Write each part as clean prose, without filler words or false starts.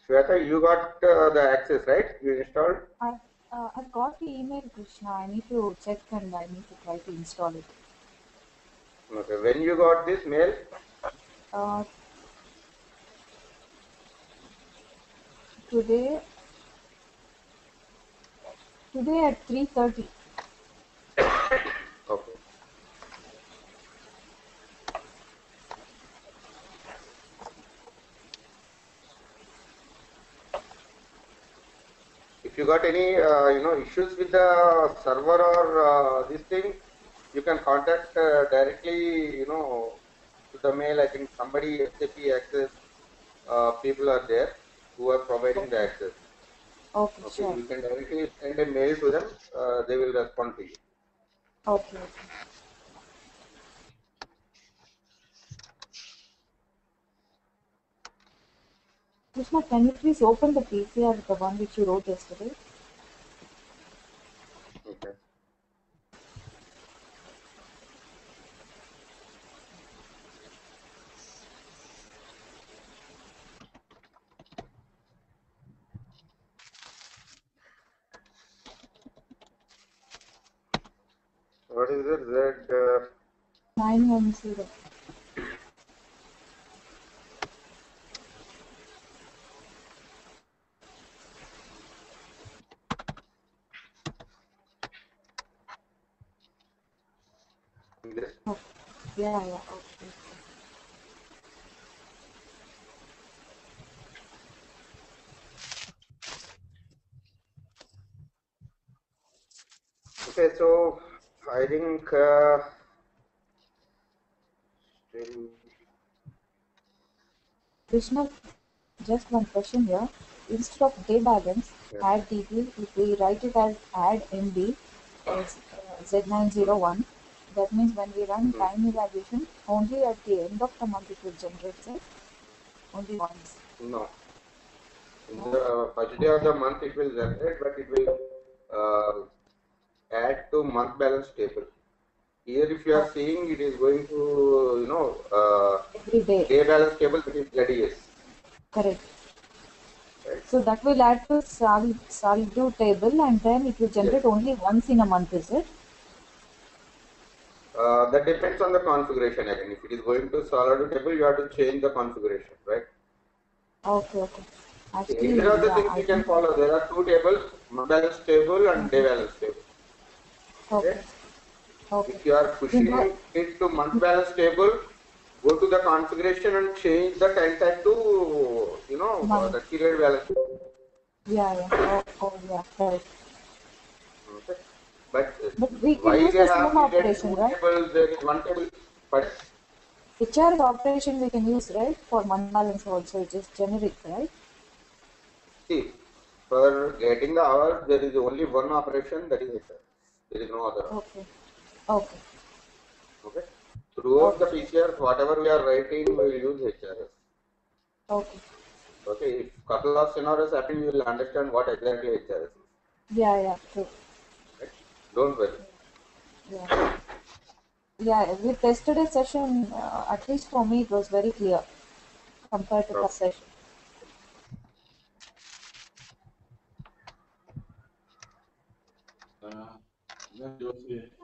Shweta, you got the access, right? You installed? I've got the email, Krishna. I need to check and I need to try to install it. Okay. When you got this mail? Uh, today at 3:30. Okay. If you got any issues with the server or this thing, you can contact directly to the mail. I think somebody SAP access people are there who are providing the Okay. access. Okay, Okay, sure. you can directly send a mail to them. They will respond to you. Okay. Krishna, can you please open the PCR, the one which you wrote yesterday? Okay. What is it? That 910. this. Okay. Yeah, okay. Okay, so I think still. Krishna, just one question here. Instead of day balance, Yeah. add DB, if we write it as add MB as Z901, that means when we run time evaluation, only at the end of the month it will generate, right? Only once. No. In No? the first day of the month it will generate, but it will add to month balance table. Here, if you are Oh, seeing, it is going to every day. day balance table, that is ZES, Correct. right? So that will add to Saldo table and then it will Yes. generate only once in a month, is it? That depends on the configuration again. If it is going to solid table, you have to change the configuration, right? Okay. See, Actually, either of the yeah, things I you can think. follow. There are two tables: month balance table and day Okay. balance table. Okay. Okay. Okay. If you are Then what? pushing it to month balance table, go to the configuration and change the time tag to Month. the period balance. Yeah. Yeah, correct. Okay. But But we can why use they the have same needed operation, two right? tables? There is one table. But HRS operation we can use, right? For month balance also, it is generic, right? see, for getting the hours, there is only one operation, that is HR. There is no other operation. Okay. Okay. Okay. Throughout the Okay. PCRs, whatever we are writing, we will use HRS. Okay. Okay. If couple of scenarios happen, you will understand what exactly HRS is. Yeah, true. Right? Don't worry. Yeah. Yeah, with yesterday's session, at least for me, it was very clear compared to Okay. first session. Let me just say,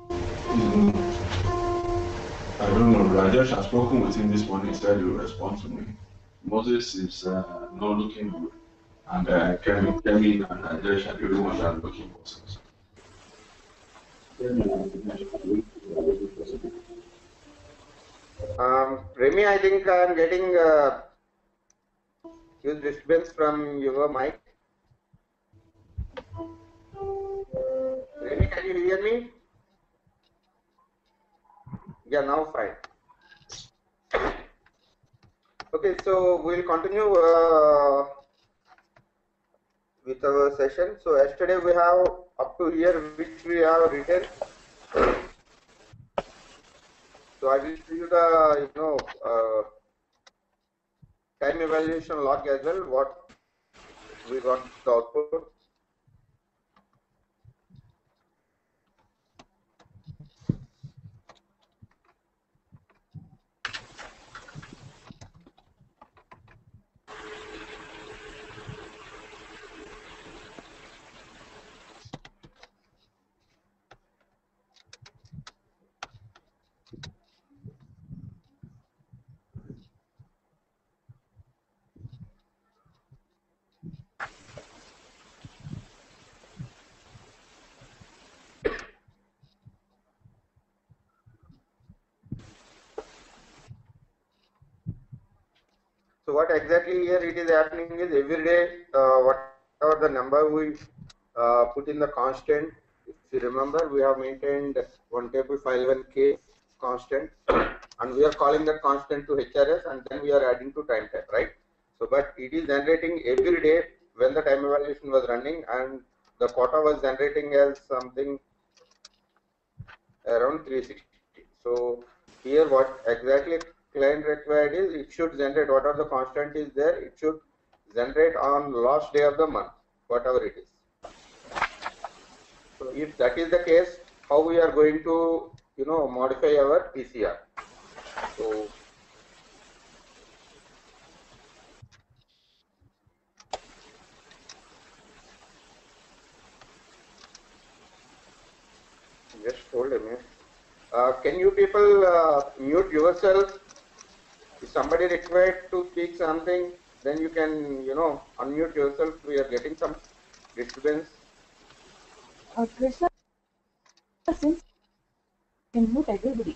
I don't know. Rajesh has spoken with him this morning. He said he will respond to me. Moses is not looking good, and Kemi and Rajesh are the only ones that are looking for things. Remy, I think I am getting huge disturbance from your mic. Remy, can you hear me? Yeah, now fine. Okay, so we'll continue with our session. So yesterday we have up to here which we have written. So I will show you the time evaluation log as well. What we got the output. So what exactly here it is happening is every day, whatever the number we put in the constant, if you remember, we have maintained one table file 1K constant, and we are calling that constant to HRS, and then we are adding to time type, right? So, but it is generating every day when the time evaluation was running, and the quota was generating as something around 360. So here what exactly client required is it should generate whatever the constant is there, it should generate on last day of the month, whatever it is. So if that is the case, how we are going to modify our PCR? So just hold a minute. Can you people mute yourself? If somebody required to speak something, then you can unmute yourself. We are getting some disturbance. Krishna, since you can mute everybody.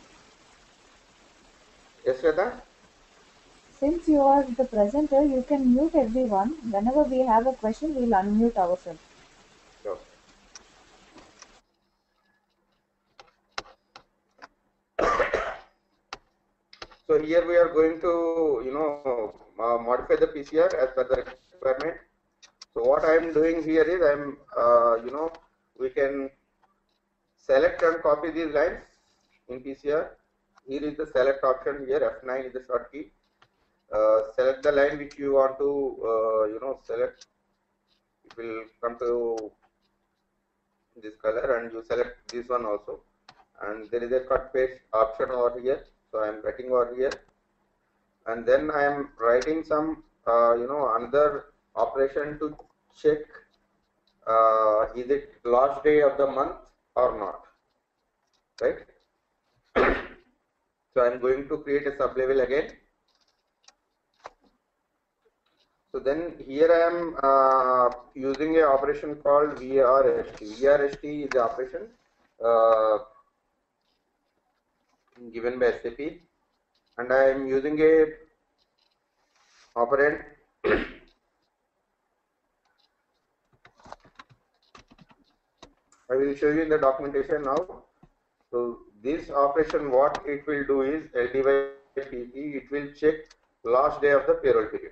Yes, Shweta? Since you are the presenter, you can mute everyone. Whenever we have a question, we'll unmute ourselves. Sure. So here we are going to, modify the PCR as per the requirement. So what I am doing here is I am, we can select and copy these lines in PCR. Here is the select option here, F9 is the shortkey. Select the line which you want to, select. It will come to this color, and you select this one also. And there is a cut paste option over here. So I am cutting over here, and then I am writing some another operation to check is it last day of the month or not, right? So I am going to create a sublevel again. So then here I am using a operation called VRST. VRST is the operation given by SAP, and I am using a operand I will show you in the documentation now. So this operation, what it will do is LD by PP, it will check last day of the payroll period.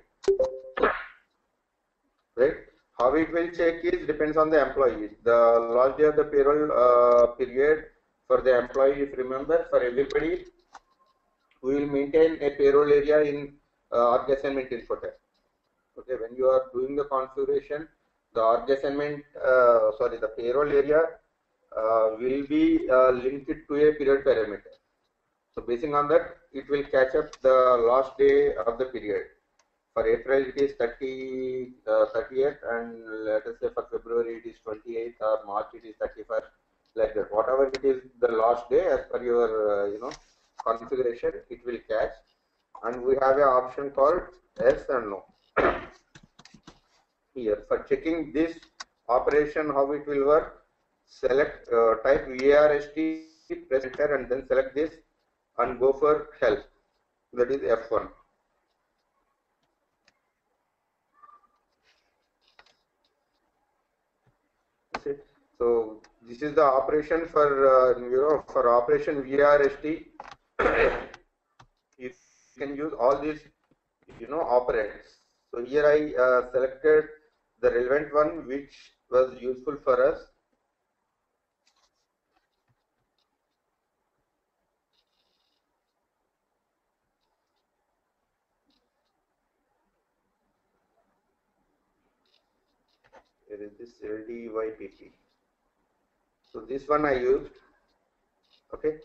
Right? How it will check is depends on the employee. The last day of the payroll period for the employee, if you remember, for everybody, we will maintain a payroll area in org assignment Infotech. Okay, when you are doing the configuration, the org assignment, the payroll area will be linked to a period parameter. So based on that, it will catch up the last day of the period. For April, it is 30th, and let us say for February, it is 28th, or March, it is 31st, like that. Whatever it is, the last day as per your, configuration, it will catch. And we have an option called yes and no. Here, for checking this operation, how it will work, select, type VRST, press enter, and then select this and go for help. That is F1. Okay. So this is the operation for for operation VRST. You can use all these operands. So here I selected the relevant one which was useful for us. Here is this LDYPP. So this one I used. Okay.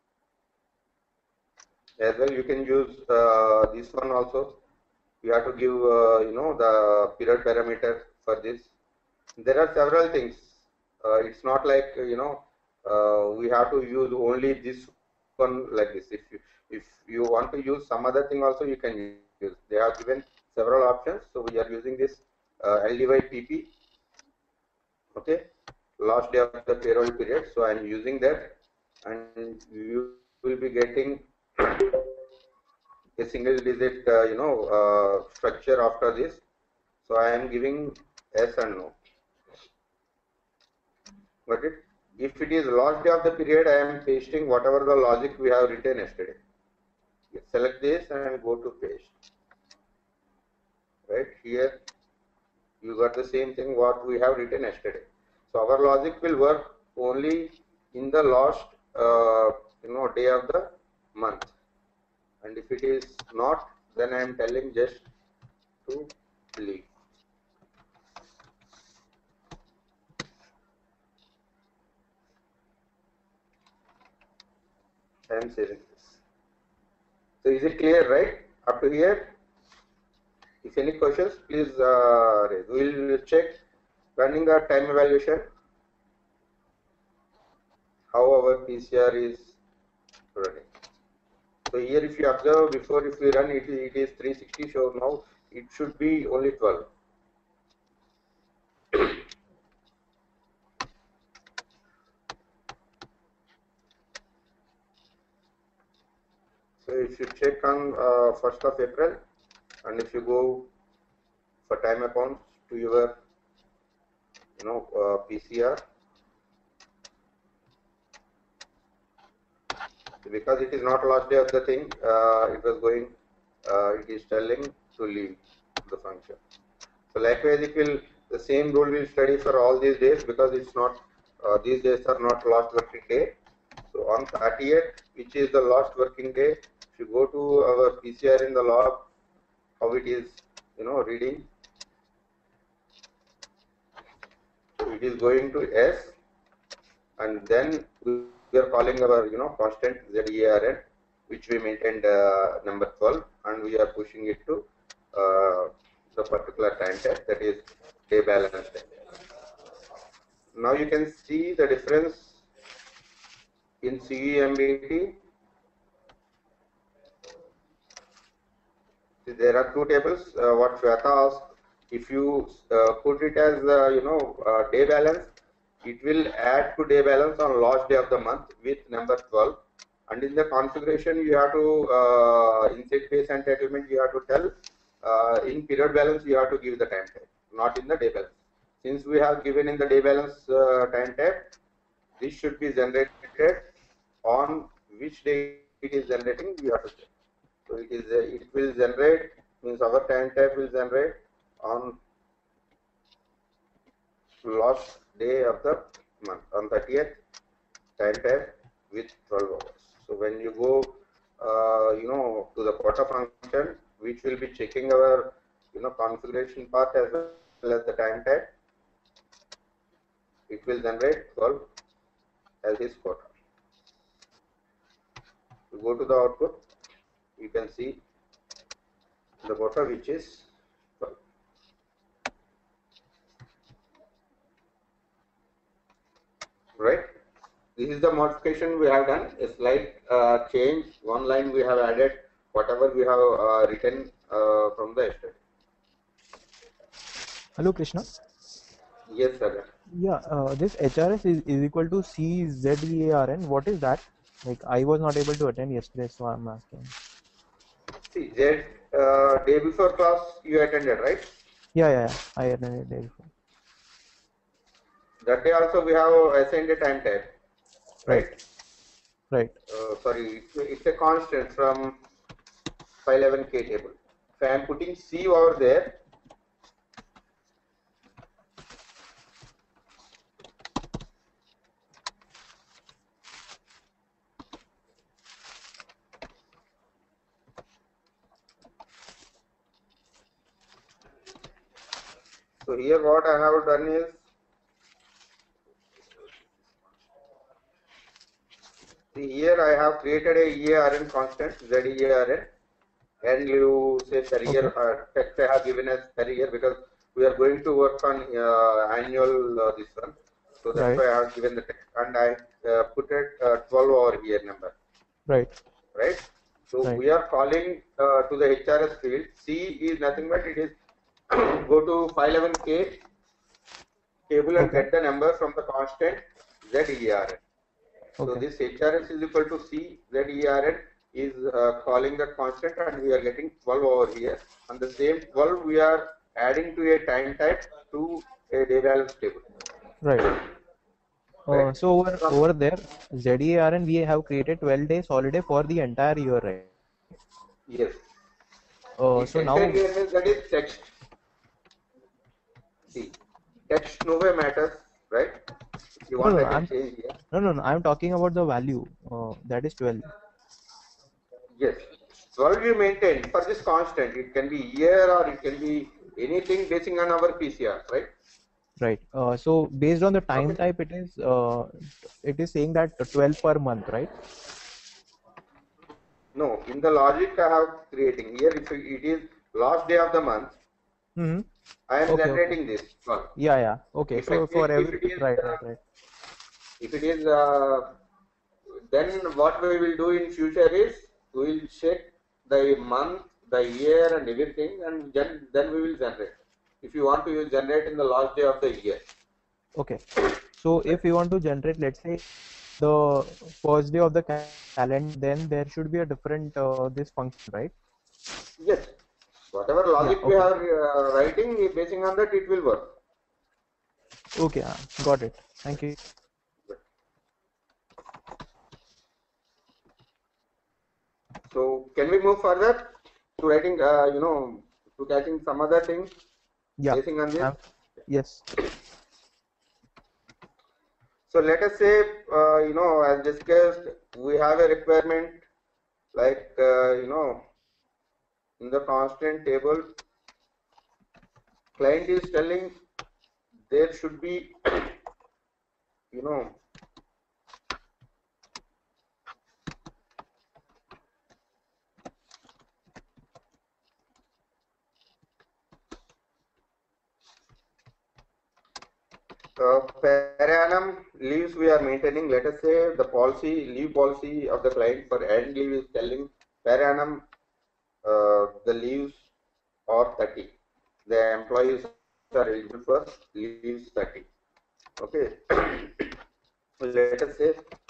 As well, you can use this one also. You have to give the period parameter for this. There are several things. It's not like we have to use only this on like this. If you want to use some other thing also, you can use. They have given several options, so we are using this LDY-PP. Okay, last day of the payroll period. So I am using that, and you will be getting a single digit structure after this. So I am giving yes and no. Got it? If it is last day of the period, I am pasting whatever the logic we have written yesterday. Select this and go to paste. Right here, you got the same thing what we have written yesterday. So our logic will work only in the last day of the month. And if it is not, then I am telling just to leave. I am saving this. So is it clear, right? Up to here? If any questions, please raise. We will check running a time evaluation, how our PCR is running. So here if you observe before, if we run it is 360, so now it should be only 12. So if you check on 1st of April, and if you go for time accounts to your PCR, because it is not last day of the thing, it was going, it is telling to leave the function. So likewise, the same rule will study for all these days, because it's not, these days are not last working day. So on 30th, which is the last working day, if you go to our PCR in the log, how it is, reading, it is going to S, and then we are calling our, constant ZERN, which we maintained number 12, and we are pushing it to the particular time type, that is day balance time. Now you can see the difference in CEMBT. There are two tables. What Shweta asked, if you put it as day balance, it will add to day balance on last day of the month with number 12. And in the configuration, you have to inside base entitlement, you have to tell in period balance, you have to give the time type, not in the day balance. Since we have given in the day balance time type, this should be generated on which day it is generating, we have to check. So it will generate, means our time type will generate on last day of the month, on 30th, time type with 12 hours. So when you go to the quota function, which will be checking our configuration part as well as the time type, it will generate 12 as his quota. You go to the output, you can see the quota, which is 12. Right? This is the modification we have done. A slight change. One line we have added whatever we have written from the yesterday. Hello, Krishna. Yes, sir. Yeah, this HRS is equal to CZEARN. What is that? Like, I was not able to attend yesterday, so I'm asking. See, Z, day before class you attended, right? Yeah, I attended day before. That day also we have assigned a time type, right? Right. Sorry, it's a constant from 511K table. So I am putting C over there. So here what I have done is, see here I have created a EARN constant, ZEARN, and you say per year, text I have given as per year, because we are going to work on annual this one. So that's why I have given the text, and I put it 12 over here number. Right. right? So Right. we are calling to the HRS field. C is nothing but it is go to 511K table and Okay. get the number from the constant ZERN. So Okay. this HRS is equal to C ZERN is calling the constant, and we are getting 12 over here. And the same 12 we are adding to a time type to a day balance table, Right. right? So over there, ZERN we have created 12 days holiday for the entire year, right? Yes. The So entire now, year means that is text. See, text nowhere matters, right? If you no, want, no, I no, can change here. no, I'm talking about the value. That is 12. Yes. 12 you maintain for this constant. It can be year or it can be anything based on our PCR, right? Right. So based on the time Okay. type, it is saying that 12 per month, right? No, in the logic I have creating here, if it is last day of the month, Mm-hmm. I am Okay, okay. generating this 12. Yeah, yeah. Okay. If I So for if every, it is right, right, right. if it is then what we will do in future is we will check the month, the year, and everything, and then we will generate. If you want to use generate in the last day of the year, Okay. So if you want to generate, let's say, the first day of the calendar, then there should be a different this function, right? yes, whatever Yeah. logic we Okay. are writing, basing on that, it will work. Okay. Got it. Thank you. So can we move further to writing, to catching some other things Yeah. basing on this? Yes. So let us say, as discussed, we have a requirement like, in the constant table, client is telling there should be, you know, per annum leaves we are maintaining. Let us say the leave policy of the client for earned leave is telling per annum the leaves are 30. The employees are eligible for leaves 30. Okay. Let us say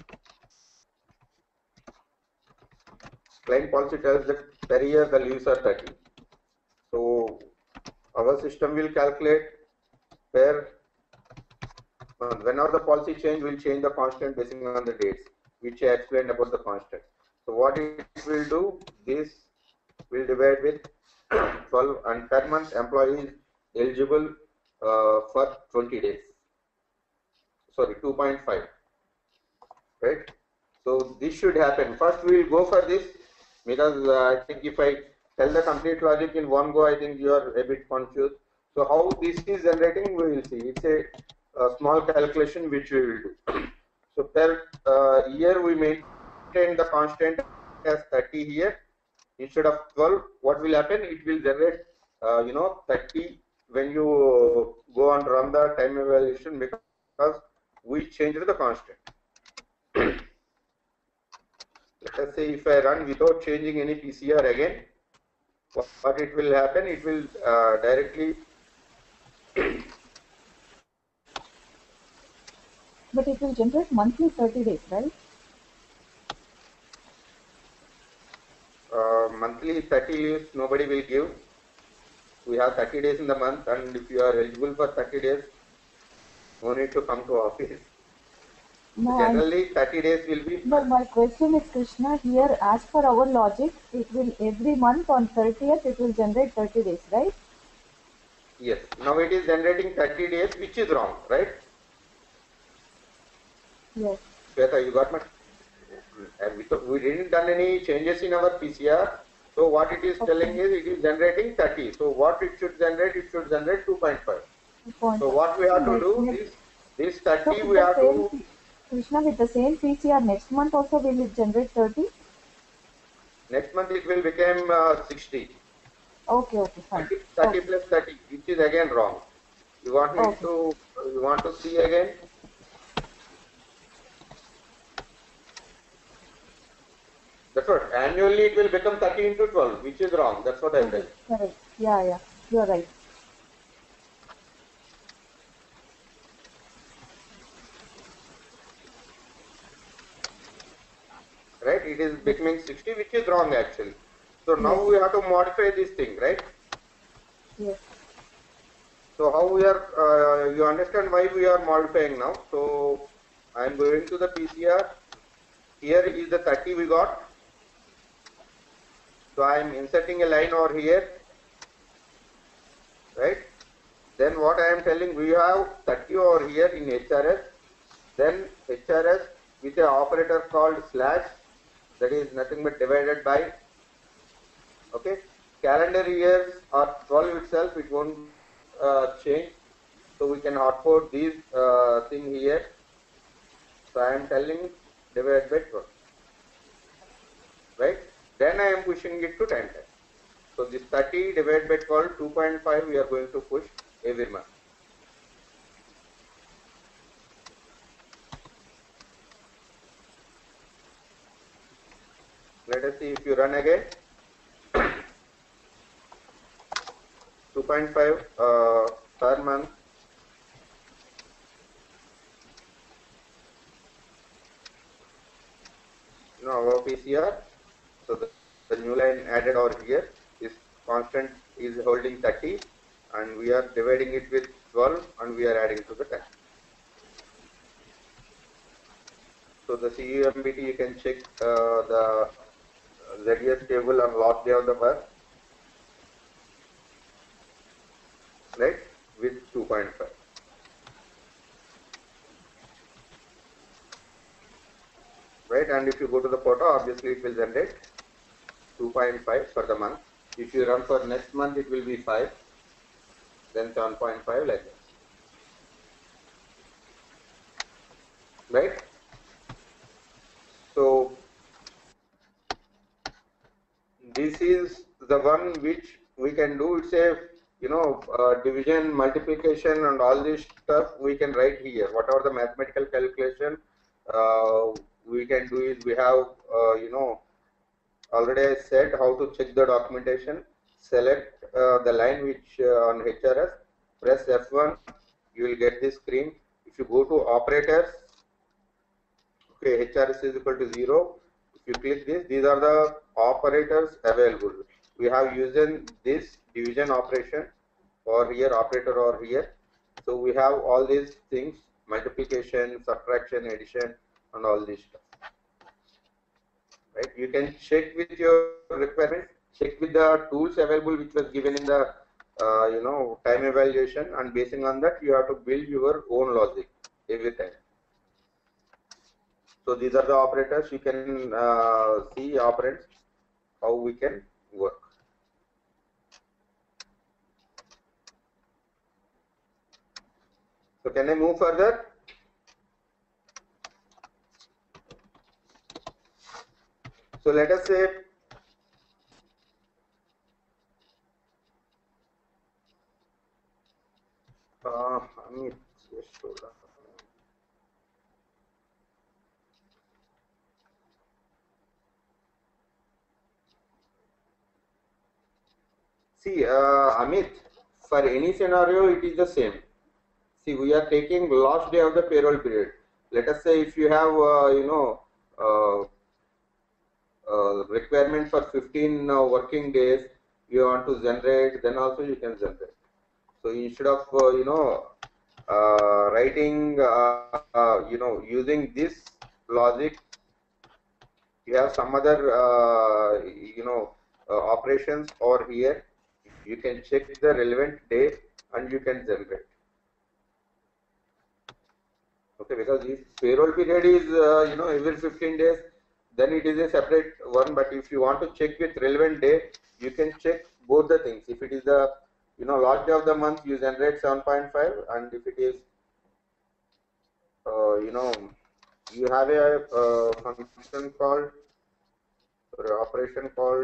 client policy tells that per year the leaves are 30. So our system will calculate per month. Whenever the policy change, will change the constant based on the dates, which I explained about the constant. So what it will do, this will divide with 12, and per month employee is eligible for 20 days. Sorry, 2.5, right? So this should happen. First we will go for this, because I think if I tell the complete logic in one go, I think you are a bit confused. So how this is generating, we will see. It's a small calculation which we will do. So per year we maintain the constant as 30 here instead of 12. What will happen? It will generate 30 when you go and run the time evaluation, because we changed the constant. Let us say if I run without changing any PCR again, what it will happen? It will directly. But it will generate monthly 30 days, right? Monthly 30 leaves nobody will give. We have 30 days in the month, and if you are eligible for 30 days, no need to come to office. No, Generally 30 days will be. no, my question is, Krishna, here as per our logic, it will every month on 30th, it will generate 30 days, right? Yes. Now it is generating 30 days, which is wrong, right? Yes. Shweta, you got my. We didn't done any changes in our PCR. So what it is telling is it is generating 30. So what it should generate? It should generate 2.5. So what we have to do is this 30 we have to. Krishna, with the same PCR, next month also will it generate 30? Next month it will become 60. Okay, fine. 30 plus 30, which is again wrong. You want me to? You want to see again? That's what. Annually it will become 30 into 12, which is wrong. That's what I'm telling. Correct. Yeah, you're right. Right? It is becoming 60, which is wrong actually. So now Yes. we have to modify this thing, right? Yes. So how we are, you understand why we are modifying now. So I am going to the PCR. Here is the 30 we got. So I am inserting a line over here, right? Then what I am telling, we have 30 over here in HRS. Then HRS with an operator called slash, that is nothing but divided by, okay? Calendar years are 12 itself, it won't change. So we can output this thing here. So I am telling divided by 12, right? Then I am pushing it to 10 times. So this 30 divided by 12, 2.5 we are going to push every month. Let us see if you run again. 2.5 per month. Our PCR. So the new line added over here, this constant is holding 30 and we are dividing it with 12 and we are adding to the 10. So the CUMBT, you can check the ZES table on last day of the month, right, with 2.5. Right, and if you go to the photo, obviously it will generate 2.5 for the month. If you run for next month, it will be 5, then 7.5 like that. Right? So this is the one which we can do. It's a division, multiplication, and all this stuff we can write here. Whatever the mathematical calculation we can do is, we have already I said how to check the documentation. Select the line which on HRS, press F1, you will get this screen. If you go to operators, okay, HRS is equal to 0. If you click this, these are the operators available. We have used this division operation or here, operator or here. So we have all these things, multiplication, subtraction, addition, and all this stuff. Right? You can check with your requirement, check with the tools available which was given in the time evaluation, and basing on that you have to build your own logic every time. So these are the operators. You can see operands, how we can work. So can I move further? So let us say Amit, see, Amit, for any scenario it is the same. See, we are taking last day of the payroll period. Let us say if you have requirement for 15 working days, you want to generate, then also you can generate. So instead of writing using this logic, you have some other operations over here. You can check the relevant day and you can generate. Okay, because if payroll period is every 15 days, then it is a separate one. But if you want to check with relevant day, you can check both the things. If it is the last day of the month, you generate 7.5, and if it is you have a function called or operation called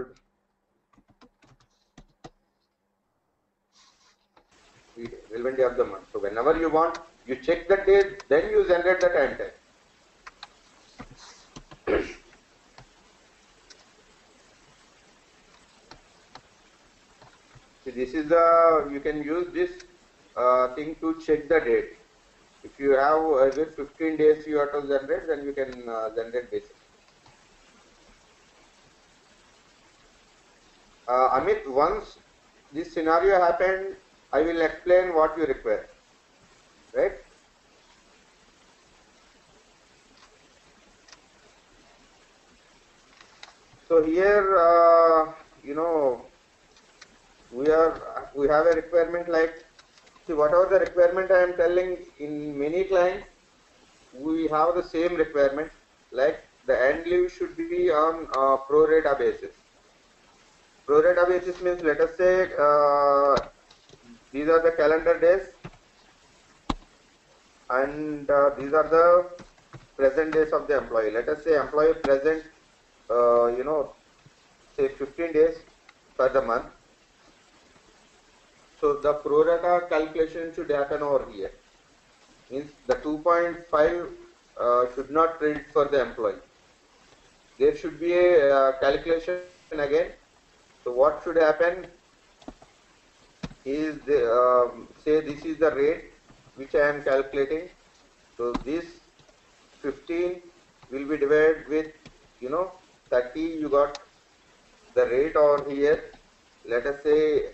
relevant day of the month. So whenever you want, you check the date, then you generate the time type. This is the, you can use this thing to check the date. If you have every 15 days you have to generate, then you can generate basic. Amit, once this scenario happened, I will explain what you require, right? So here, you know, we have a requirement like, see, whatever the requirement I am telling, in many clients we have the same requirement, like the end leave should be on pro rata basis. Pro rata basis means, let us say these are the calendar days and these are the present days of the employee. Let us say employee present, you know, say 15 days per the month. So the pro rata calculation should happen over here. Means the 2.5 should not credit for the employee. There should be a calculation again. So what should happen is, say this is the rate which I am calculating. So this 15 will be divided with, you know, 30. You got the rate over here. Let us say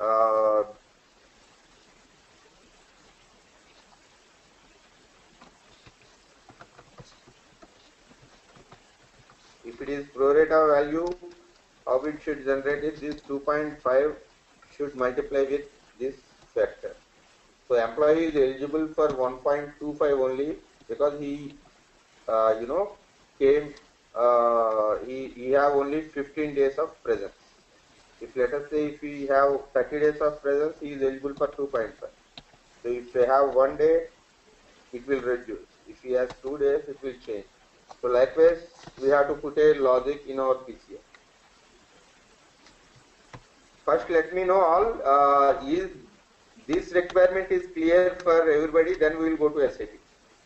if it is pro rata value, how it should generate is this 2.5 should multiply with this factor. So employee is eligible for 1.25 only because he, you know, came, he have only 15 days of presence. If let us say if we have 30 days of presence, he is eligible for 2.5. So if they have 1 day, it will reduce. If he has 2 days, it will change. So likewise, we have to put a logic in our PCA. First, let me know all, is this requirement is clear for everybody, then we will go to SAP.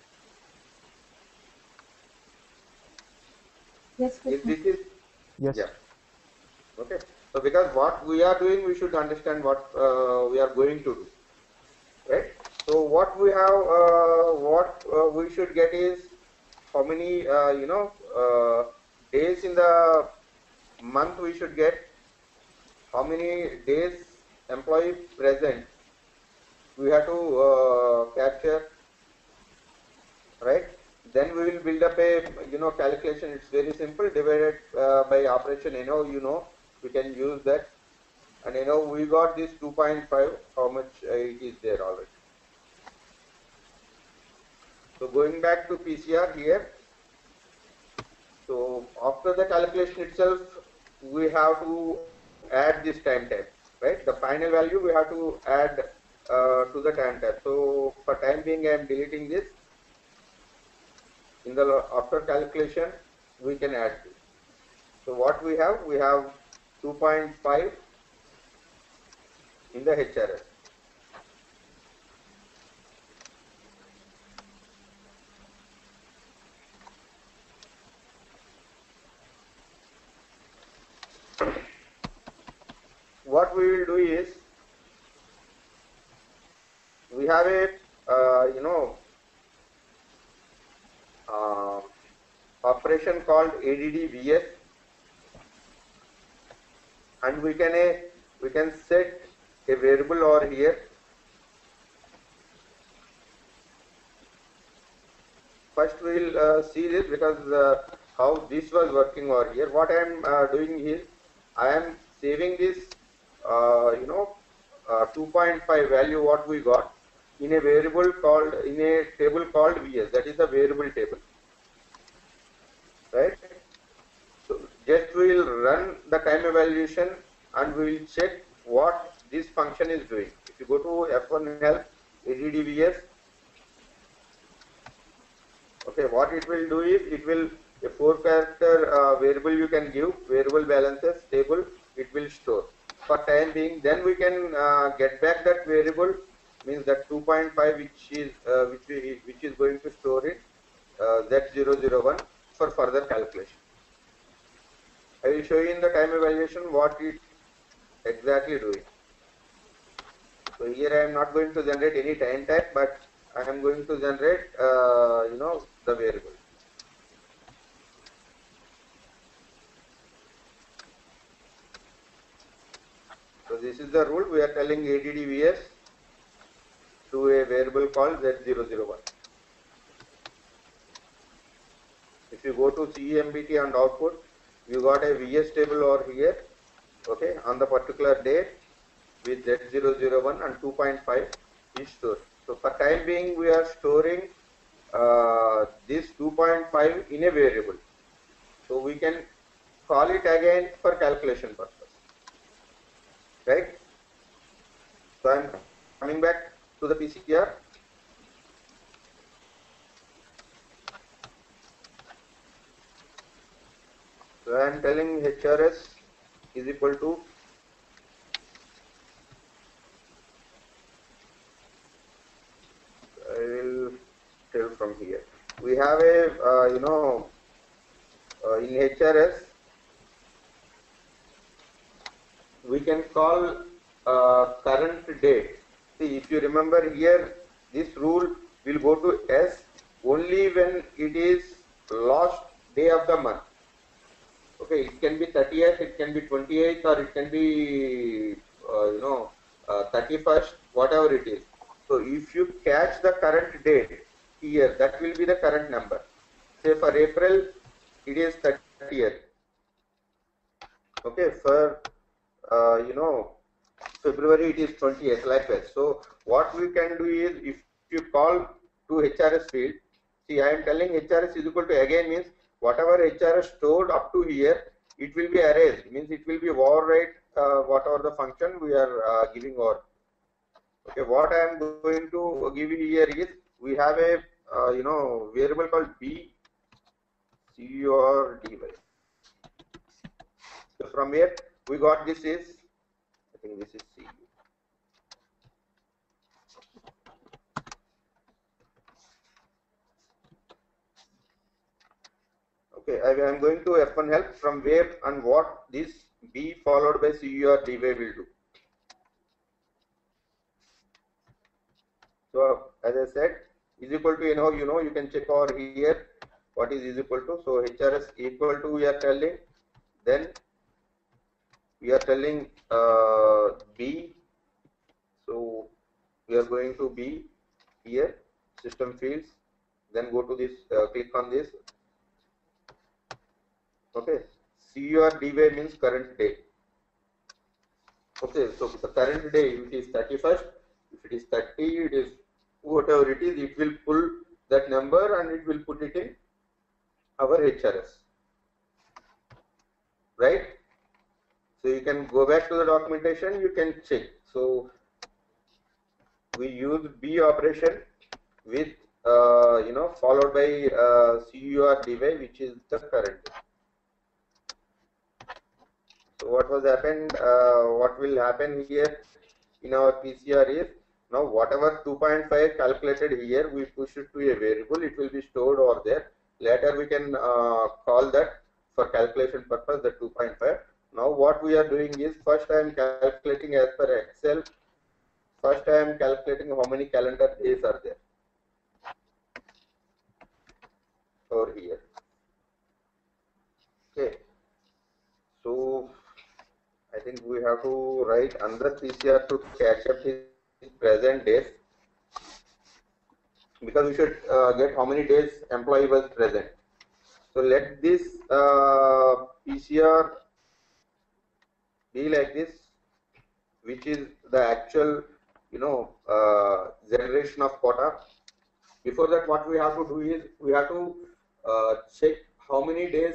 Yes, If Krishna. this is, Yes. yeah, okay. So because what we are doing, we should understand what we are going to do, right? So what we have, we should get is how many, you know, days in the month we should get, how many days employee present we have to capture, right? Then we will build up a, you know, calculation. It's very simple, divided by operation NO, you know, we can use that. And you know, we got this 2.5, how much it is there already. So going back to PCR here, so after the calculation itself, we have to add this time tab, right? The final value we have to add to the time tab. So for time being, I am deleting this. In the after calculation, we can add this. So what we have 2.5 in the HRS. What we will do is, we have a you know, operation called ADDVS, and we can set a variable over here. First we will see this, because how this was working over here. What I am doing is, I am saving this you know, 2.5 value what we got in a variable called, in a table called VS, that is a variable table, right? So just we will run the time evaluation and we will check what this function is doing. If you go to F1 help ADDVS, okay, what it will do is, it will, a 4-character variable you can give, variable balances table, it will store for time being. Then we can get back that variable, means that 2.5 which is going to store in Z001 for further calculation. I will show you in the time evaluation what it exactly doing. So here I am not going to generate any time type, but I am going to generate, the variable. So this is the rule. We are telling addvs to a variable called z001. If you go to CEMBT and output, you got a VS table over here, okay, on the particular date with Z001 and 2.5 is stored. So for time being, we are storing this 2.5 in a variable. So we can call it again for calculation purpose, right? So I'm coming back to the PCR. So I am telling HRS is equal to I will tell from here. We have a in HRS we can call current date. See, if you remember here, this rule will go to S only when it is last day of the month. Okay, it can be 30th, it can be 28th, or it can be 31st, whatever it is. So if you catch the current date here, that will be the current number. Say for April, it is 30th. Okay, for February it is 20th, likewise. So what we can do is, if you call to HRS field, see, I am telling HRS is equal to, again means whatever HRS stored up to here, it will be erased, means it will be overwrite whatever the function we are giving over. Okay, what I am going to give you here is, we have a variable called b cur dy. So from here we got this is, I think this is C. Okay, I am going to F1 help from where and what this B followed by CUR dy will do. So as I said, is equal to, you can check over here what is equal to. So HRS equal to we are telling, then we are telling B. So we are going to B here, system fields, then go to this, click on this. Okay, CUR dy means current day. Okay, so the current day, if it is 31st, if it is 30, it is whatever it is, it will pull that number and it will put it in our HRS, right? So you can go back to the documentation, you can check. So we use B operation with followed by CUR dy, which is the current. So what was happened? What will happen here in our PCR is, now whatever 2.5 calculated here, we push it to a variable. It will be stored over there. Later we can call that for calculation purpose, the 2.5. Now what we are doing is, first I am calculating as per Excel. First I am calculating how many calendar days are there over here. Okay. So I think we have to write another PCR to catch up his present days, because we should get how many days employee was present. So let this PCR be like this, which is the actual generation of quota. Before that, what we have to do is, we have to check how many days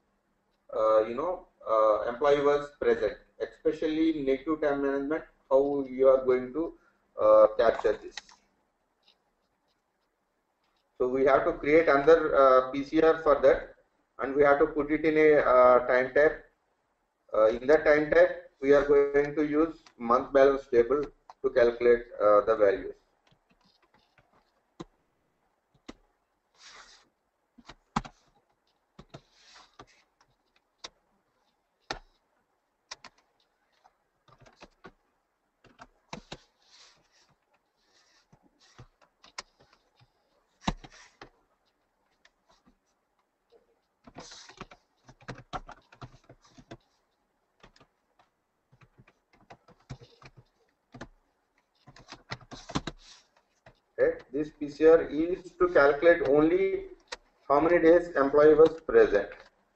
employee was present, especially in negative time management, how you are going to capture this. So we have to create another PCR for that, and we have to put it in a time type. In that time type, we are going to use month balance table to calculate the values. Right? This PCR is to calculate only how many days employee was present.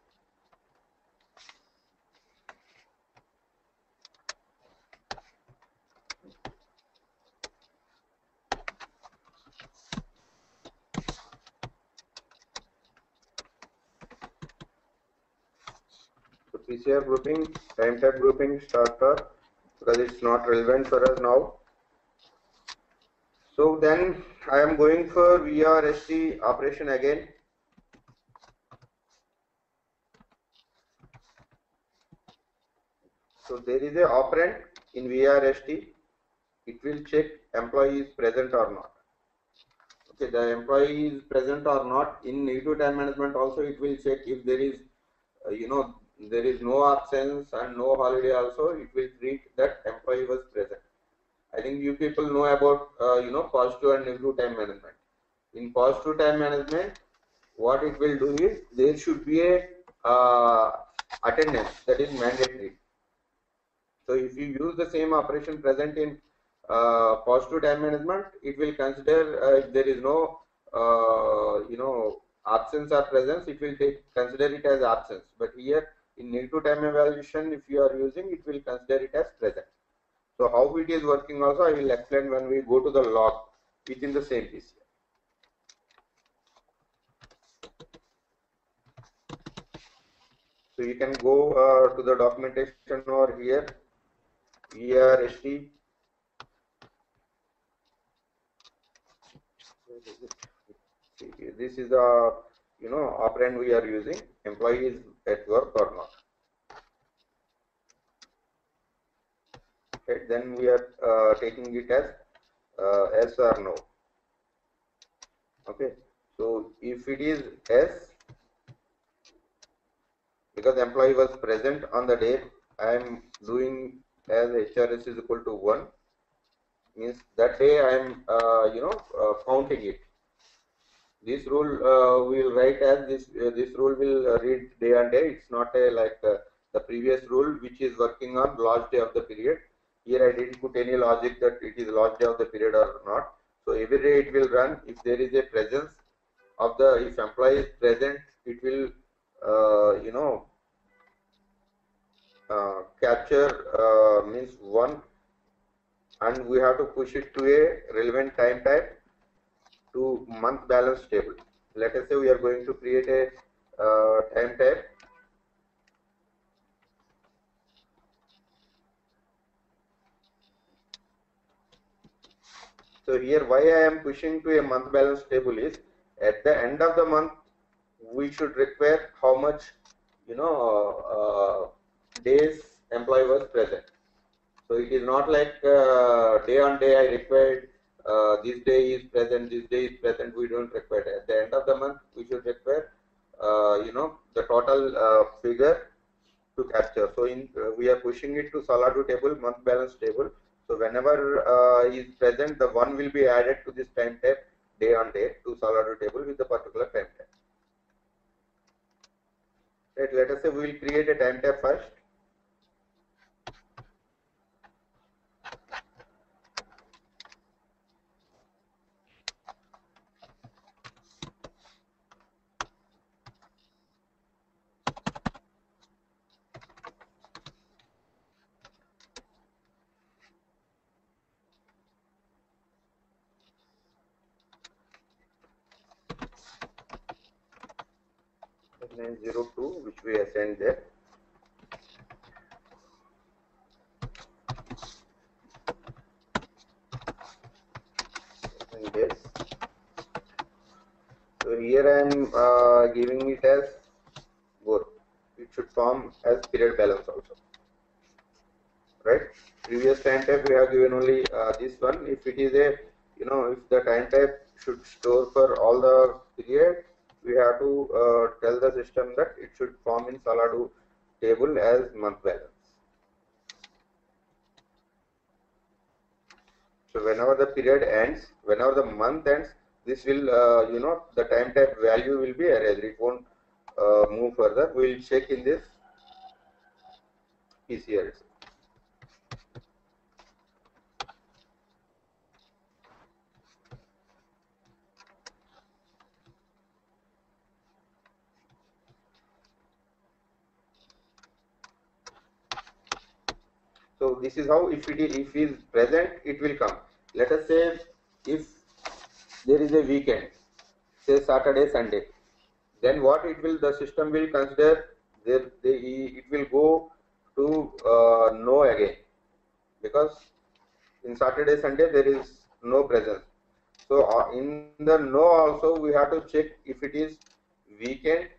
So PCR grouping, time type grouping, star, because it's not relevant for us now. So then I am going for VRST operation again. So there is a operand in VRST. It will check employee is present or not. Okay, the employee is present or not. In negative time management also it will check if there is, there is no absence and no holiday also. It will treat that employee was present. I think you people know about, positive and negative time management. In positive time management, what it will do is there should be a attendance that is mandatory. So if you use the same operation present in positive time management, it will consider if there is no absence or presence, it will consider it as absence. But here in negative time evaluation, if you are using, it will consider it as present. So how it is working also I will explain when we go to the log within the same PCR. So you can go to the documentation over here, ERST. This is the operand we are using. Employee is at work or not. Okay, then we are taking it as yes or no. Okay, so if it is yes, because employee was present on the day, I am doing as HRS is equal to 1, means that day I am counting it. This rule we will write as this. This rule will read day on day. It's not a like the previous rule which is working on last day of the period. Here I didn't put any logic that it is last day of the period or not. So every day it will run. If there is a presence of the, if employee is present, it will capture means 1, and we have to push it to a relevant time type to month balance table. Let us say we are going to create a time type. So here why I am pushing to a month balance table is at the end of the month we should require how much days employee was present. So it is not like day on day I required this day is present, this day is present. We don't require. At the end of the month, we should require the total figure to capture. So in we are pushing it to Salado table, month balance table. So whenever is present, the 1 will be added to this time type day on day to Salado table with the particular time type. Right, let us say we will create a time type first. .902, which we assigned there. And yes. So here I am giving it as both. It should form as period balance also. Right? Previous time type we have given only this one. If it is a, if the time type should store for all the period, we have to tell the system that it should form in Salado table as month balance. So whenever the period ends, whenever the month ends, this will, the time type value will be erased. It won't move further. We will check in this PCR. So this is how if he is present, it will come. Let us say if there is a weekend, say Saturday, Sunday, then what it will the system will consider it will go to no again, because in Saturday, Sunday there is no presence. So in the no also we have to check if it is weekend,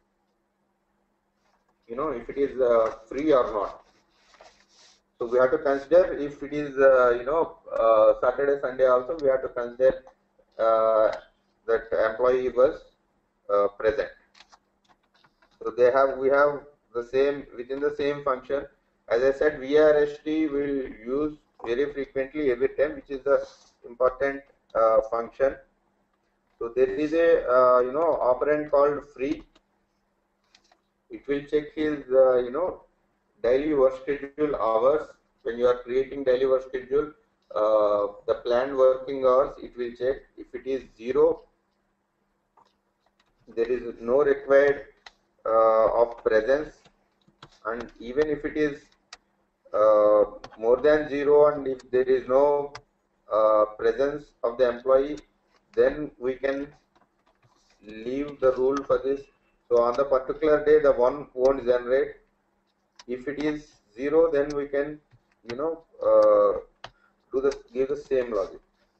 if it is free or not. So we have to consider if it is Saturday, Sunday also we have to consider that employee was present. So we have the same within the same function. As I said, VRST will use very frequently every time, which is the important function. So there is a operand called free. It will check his daily work schedule hours. When you are creating daily work schedule, the planned working hours, it will check. If it is 0, there is no required of presence, and even if it is more than 0 and if there is no presence of the employee, then we can leave the rule for this. So on the particular day the one won't generate. If it is 0, then we can give the same logic.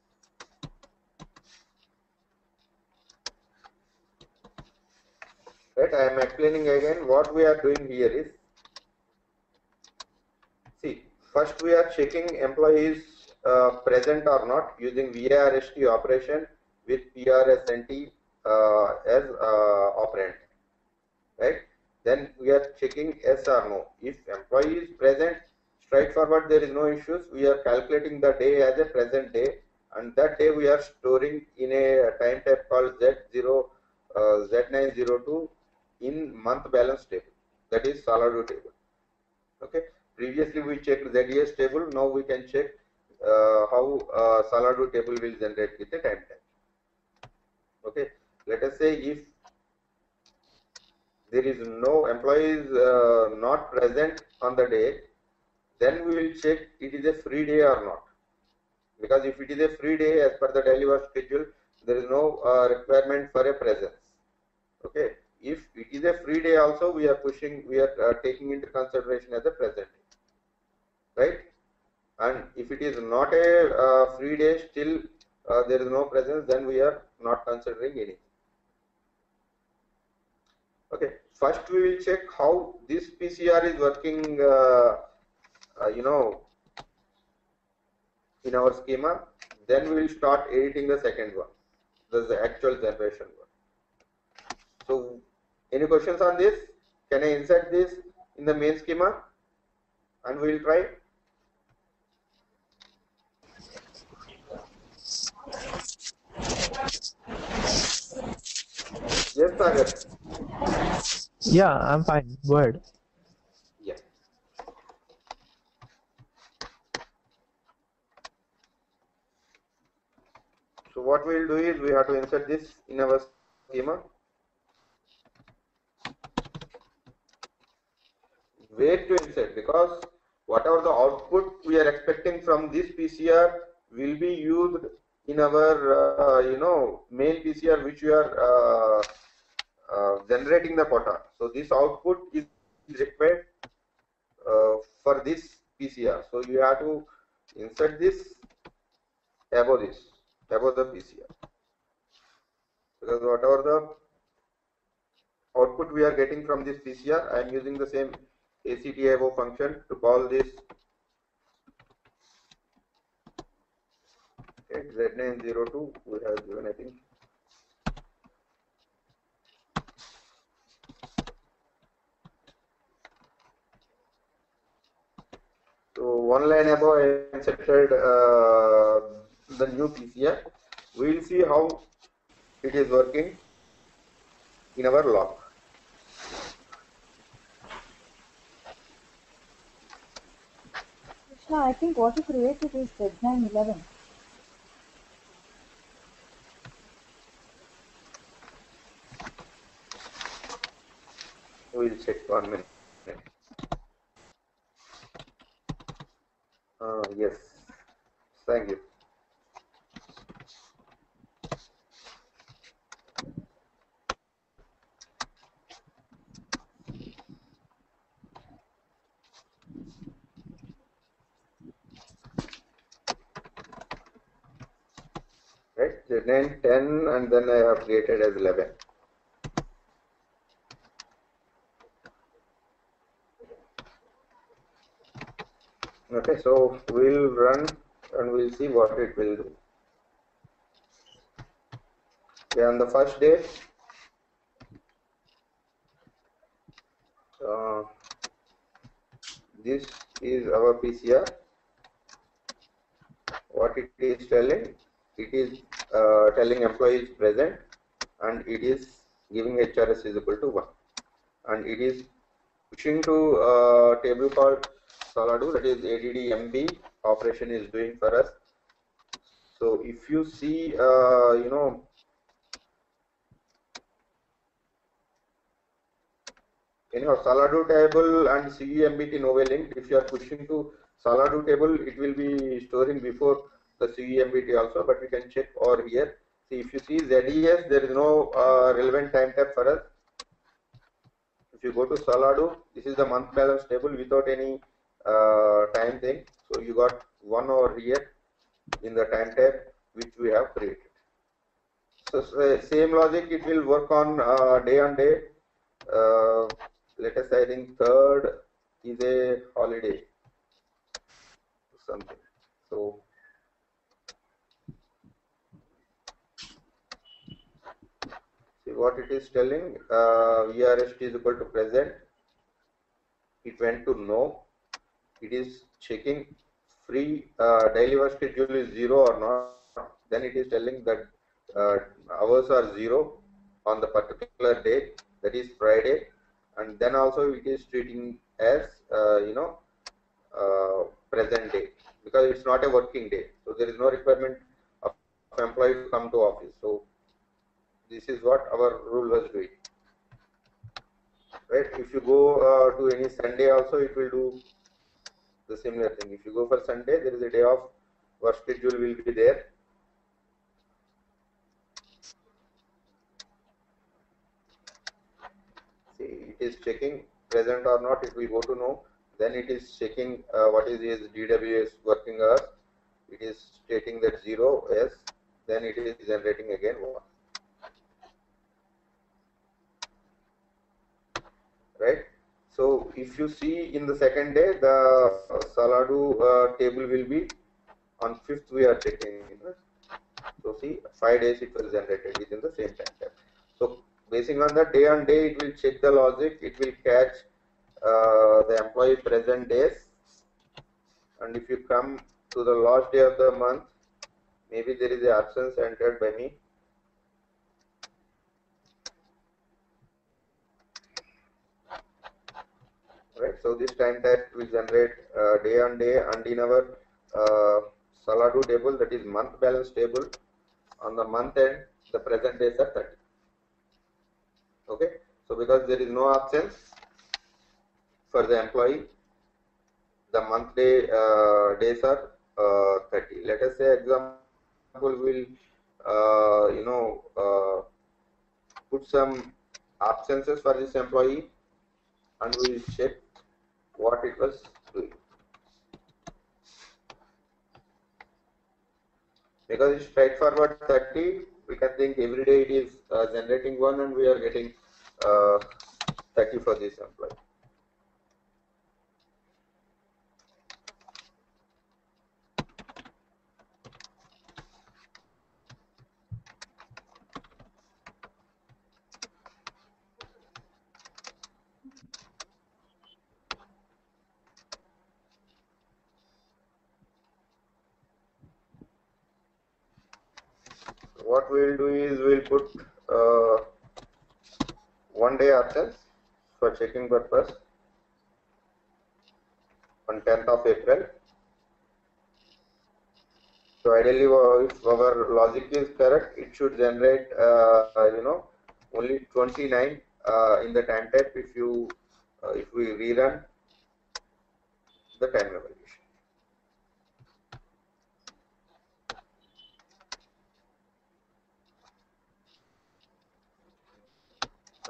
Right, I am explaining again. What we are doing here is, see, first we are checking employees present or not using VARST operation with PRSNT as operand, right? Then we are checking yes or no. If employee is present, straightforward, there is no issues. We are calculating the day as a present day, and that day we are storing in a time type called Z0 Z902 in month balance table, that is Salado table. Okay, previously we checked ZES table. Now we can check how Salado table will generate with a time type. Okay, let us say if there is no employees not present on the day, then we will check it is a free day or not. Because if it is a free day as per the daily work schedule, there is no requirement for a presence. Okay, if it is a free day also, we are taking into consideration as a present day, right? And if it is not a free day, still there is no presence, then we are not considering anything. Okay, first we will check how this PCR is working in our schema. Then we will start editing the second one, the actual generation one. So any questions on this? Can I insert this in the main schema and we will try? Yes, Sagar. Yeah, I'm fine. Go ahead. Yeah. So what we will do is we have to insert this in our schema. Where to insert? Because whatever the output we are expecting from this PCR will be used in our main PCR which we are generating the quota. So this output is required for this PCR. So you have to insert this above the PCR, because whatever the output we are getting from this PCR, I am using the same ACTIO function to call this Z902. We have given, I think, so one line above I inserted the new PCR. We will see how it is working in our log. Krishna, I think what you created is Z911. We will check 1 minute. Yes, thank you. Right, then 10 and then I have created as 11. Okay, so we'll run and we'll see what it will do. Okay, on the first day, uh, this is our PCR. What it is telling? It is telling employee is present and it is giving HRS is equal to 1. And it is pushing to a table called Solado, that is ADD operation is doing for us. So if you see, Solado table and CEMBT Nove linked. If you are pushing to Solado table, it will be storing before the CEMBT also, but we can check over here. See, if you see ZES, there is no relevant time tab for us. If you go to Solado, this is the month balance table without any time thing. So you got one over here in the time tab which we have created. So same logic, it will work on day on day. Let us say I think third is a holiday something. So see what it is telling. VRST is equal to present. It went to no. It is checking free daily work schedule is 0 or not. Then it is telling that hours are 0 on the particular day, that is Friday, and then also it is treating as present day because it's not a working day, so there is no requirement of employee to come to office. So this is what our rule was doing. Right? If you go to any Sunday also, it will do the similar thing. If you go for Sunday, there is a day of work schedule will be there. See, it is checking present or not. It will go to no. Then it is checking what is his DWS working hours. It is stating that 0 yes. Then it is generating again 1. Right? So if you see in the second day, the Solado table will be on 5th we are checking. So see, 5 days it was generated within the same time tab. So basing on that, day on day it will check the logic, it will catch the employee present days, and if you come to the last day of the month, maybe there is an absence entered by me. Right, so this time tab will generate day on day, and in our Solado table, that is month balance table, on the month end the present days are 30. Okay, so because there is no absence for the employee, the monthly days are 30. Let us say example will put some absences for this employee and we will check what it was doing. Because it's straightforward 30, we can think every day it is generating 1 and we are getting 30 for this employee. What we will do is we will put 1 day absence for checking purpose on 10th of April. So ideally, if our logic is correct, it should generate only 29 in the time type if we rerun the time evaluation.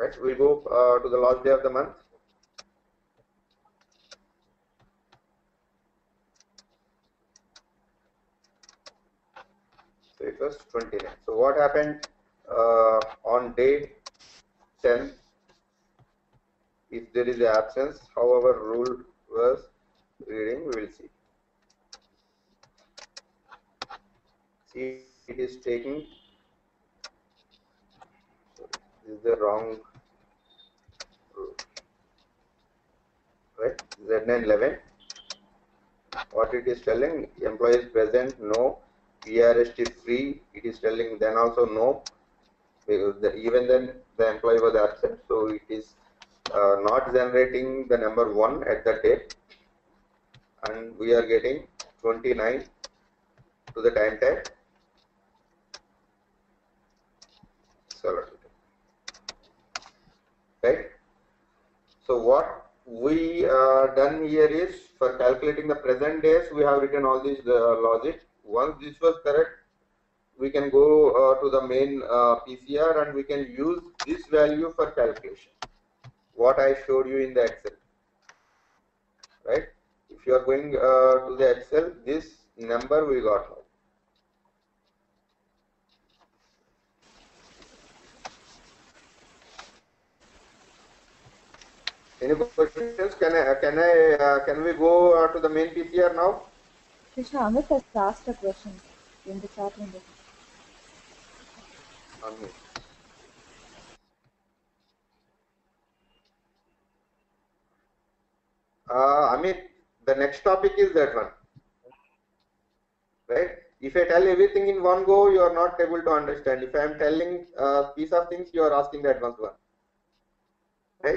Right, we'll go to the last day of the month. So it was 29. So what happened on day 10? If there is an absence, however rule was reading, we will see. See, it is taking, this is the wrong rule, right? Z911. What it is telling, employee is present, no. PRST is free, it is telling then also no, because even then the employee was absent, so it is not generating the number 1 at that date, and we are getting 29 to the time tag. Right. So what we done here is, for calculating the present days, we have written all these logic. Once this was correct, we can go to the main PCR and we can use this value for calculation. What I showed you in the Excel, right? If you are going to the Excel, this number we got now. Any questions? Can we go to the main PCR now? Krishna, Amit has asked a question in the chat window. Amit, the next topic is that one, right? If I tell everything in one go, you are not able to understand. If I am telling a piece of things, you are asking the advanced one, right?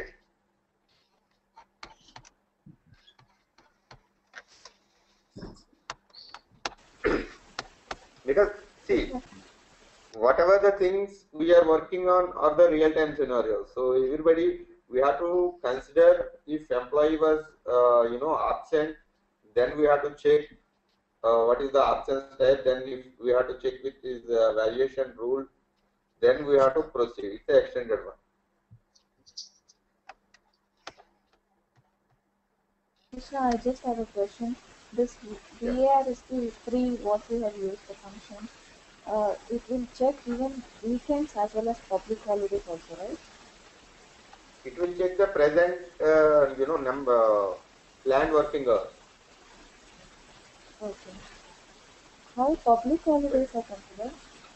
Because see, whatever the things we are working on are the real-time scenarios. So everybody, we have to consider if employee was absent, then we have to check what is the absence type. Then if we have to check with his valuation rule, then we have to proceed. It's the extended one. Krishna, I just have a question. This VAR is the free what we have used the function. It will check even weekends as well as public holidays also, right? It will check the present, planned working hours. Okay. How public holidays are considered?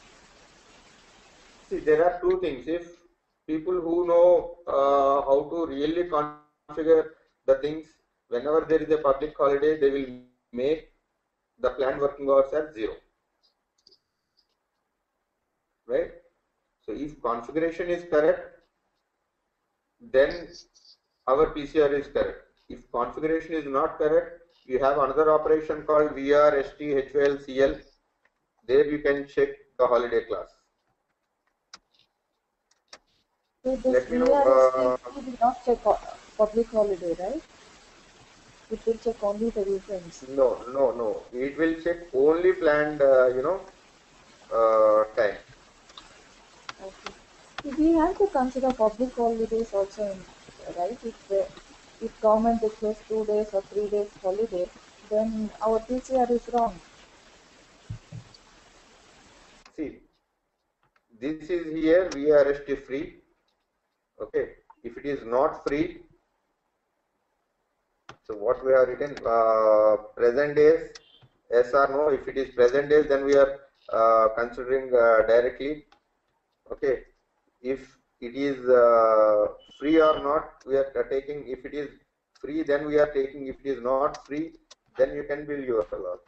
See, there are two things. If people who know how to really configure the things, whenever there is a public holiday, they will make the planned working hours at 0. Right? So if configuration is correct, then our PCR is correct. If configuration is not correct, you have another operation called VR, ST, HL, CL. There you can check the holiday class. So this VRST will not check public holiday, right? It will check only the weekends. No. It will check only planned, time. Okay. We have to consider public holidays also, right? If government declares 2 days or 3 days holiday, then our PCR is wrong. See, this is here VRST free. Okay. If it is not free, so what we have written, present days, yes or no. If it is present days, then we are considering directly. Okay. If it is free or not, we are taking. If it is free, then we are taking. If it is not free, then you can build your log.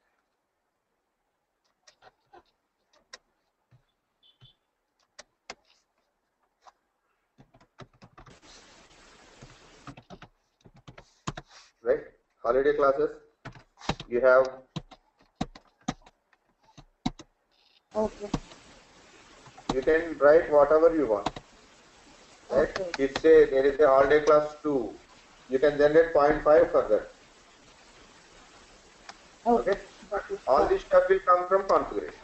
Right? Holiday classes, you have. Okay. You can write whatever you want. Right? Okay. If say there is a holiday class 2, you can generate 0.5 further. Okay? All this stuff will come from configuration.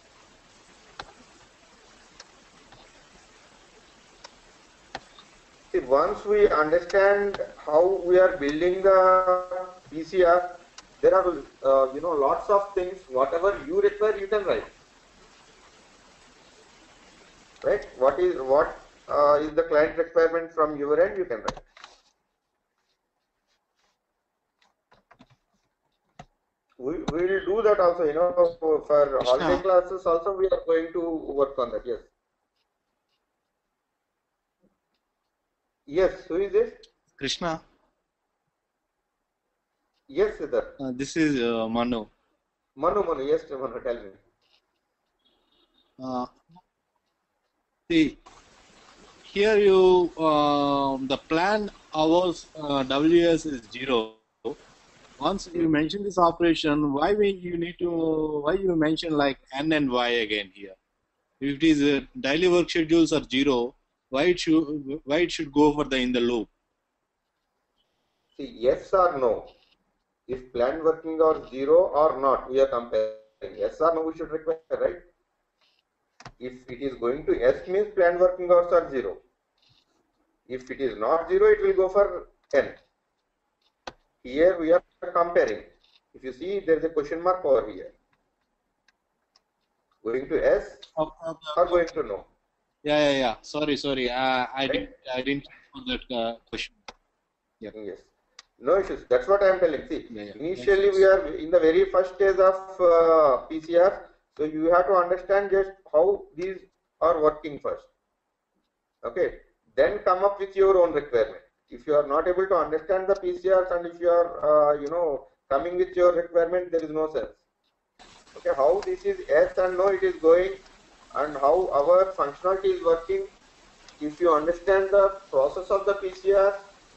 once we understand how we are building the PCR, there are lots of things. Whatever you require, you can write. Right? What is the client requirement from your end? You can write. We will do that also. For holiday classes also we are going to work on that. Yes. Yes. Who is this? Krishna. Yes, Siddharth. This is Manu. Manu. Yes, Manu. Tell me. See, here you the plan hours WS is 0. Once you mention this operation, why you mention like N and Y again here? If it is daily work schedules are 0, why it should go for the in the loop? See, yes or no. If planned working hours 0 or not, we are comparing. Yes or no, we should require, right? If it is going to S means planned working hours are 0. If it is not 0, it will go for N. Here we are comparing. If you see, there is a question mark over here. Going to S or going to no? Yeah. Sorry. I didn't know that question. Yeah. Yes. No issues. That's what I am telling. See, Yeah. initially we are in the very first stage of PCR. So you have to understand just how these are working first. Okay. Then come up with your own requirement. If you are not able to understand the PCRs and if you are, coming with your requirement, there is no sense. Okay, how this is yes and no it is going and how our functionality is working. If you understand the process of the PCR,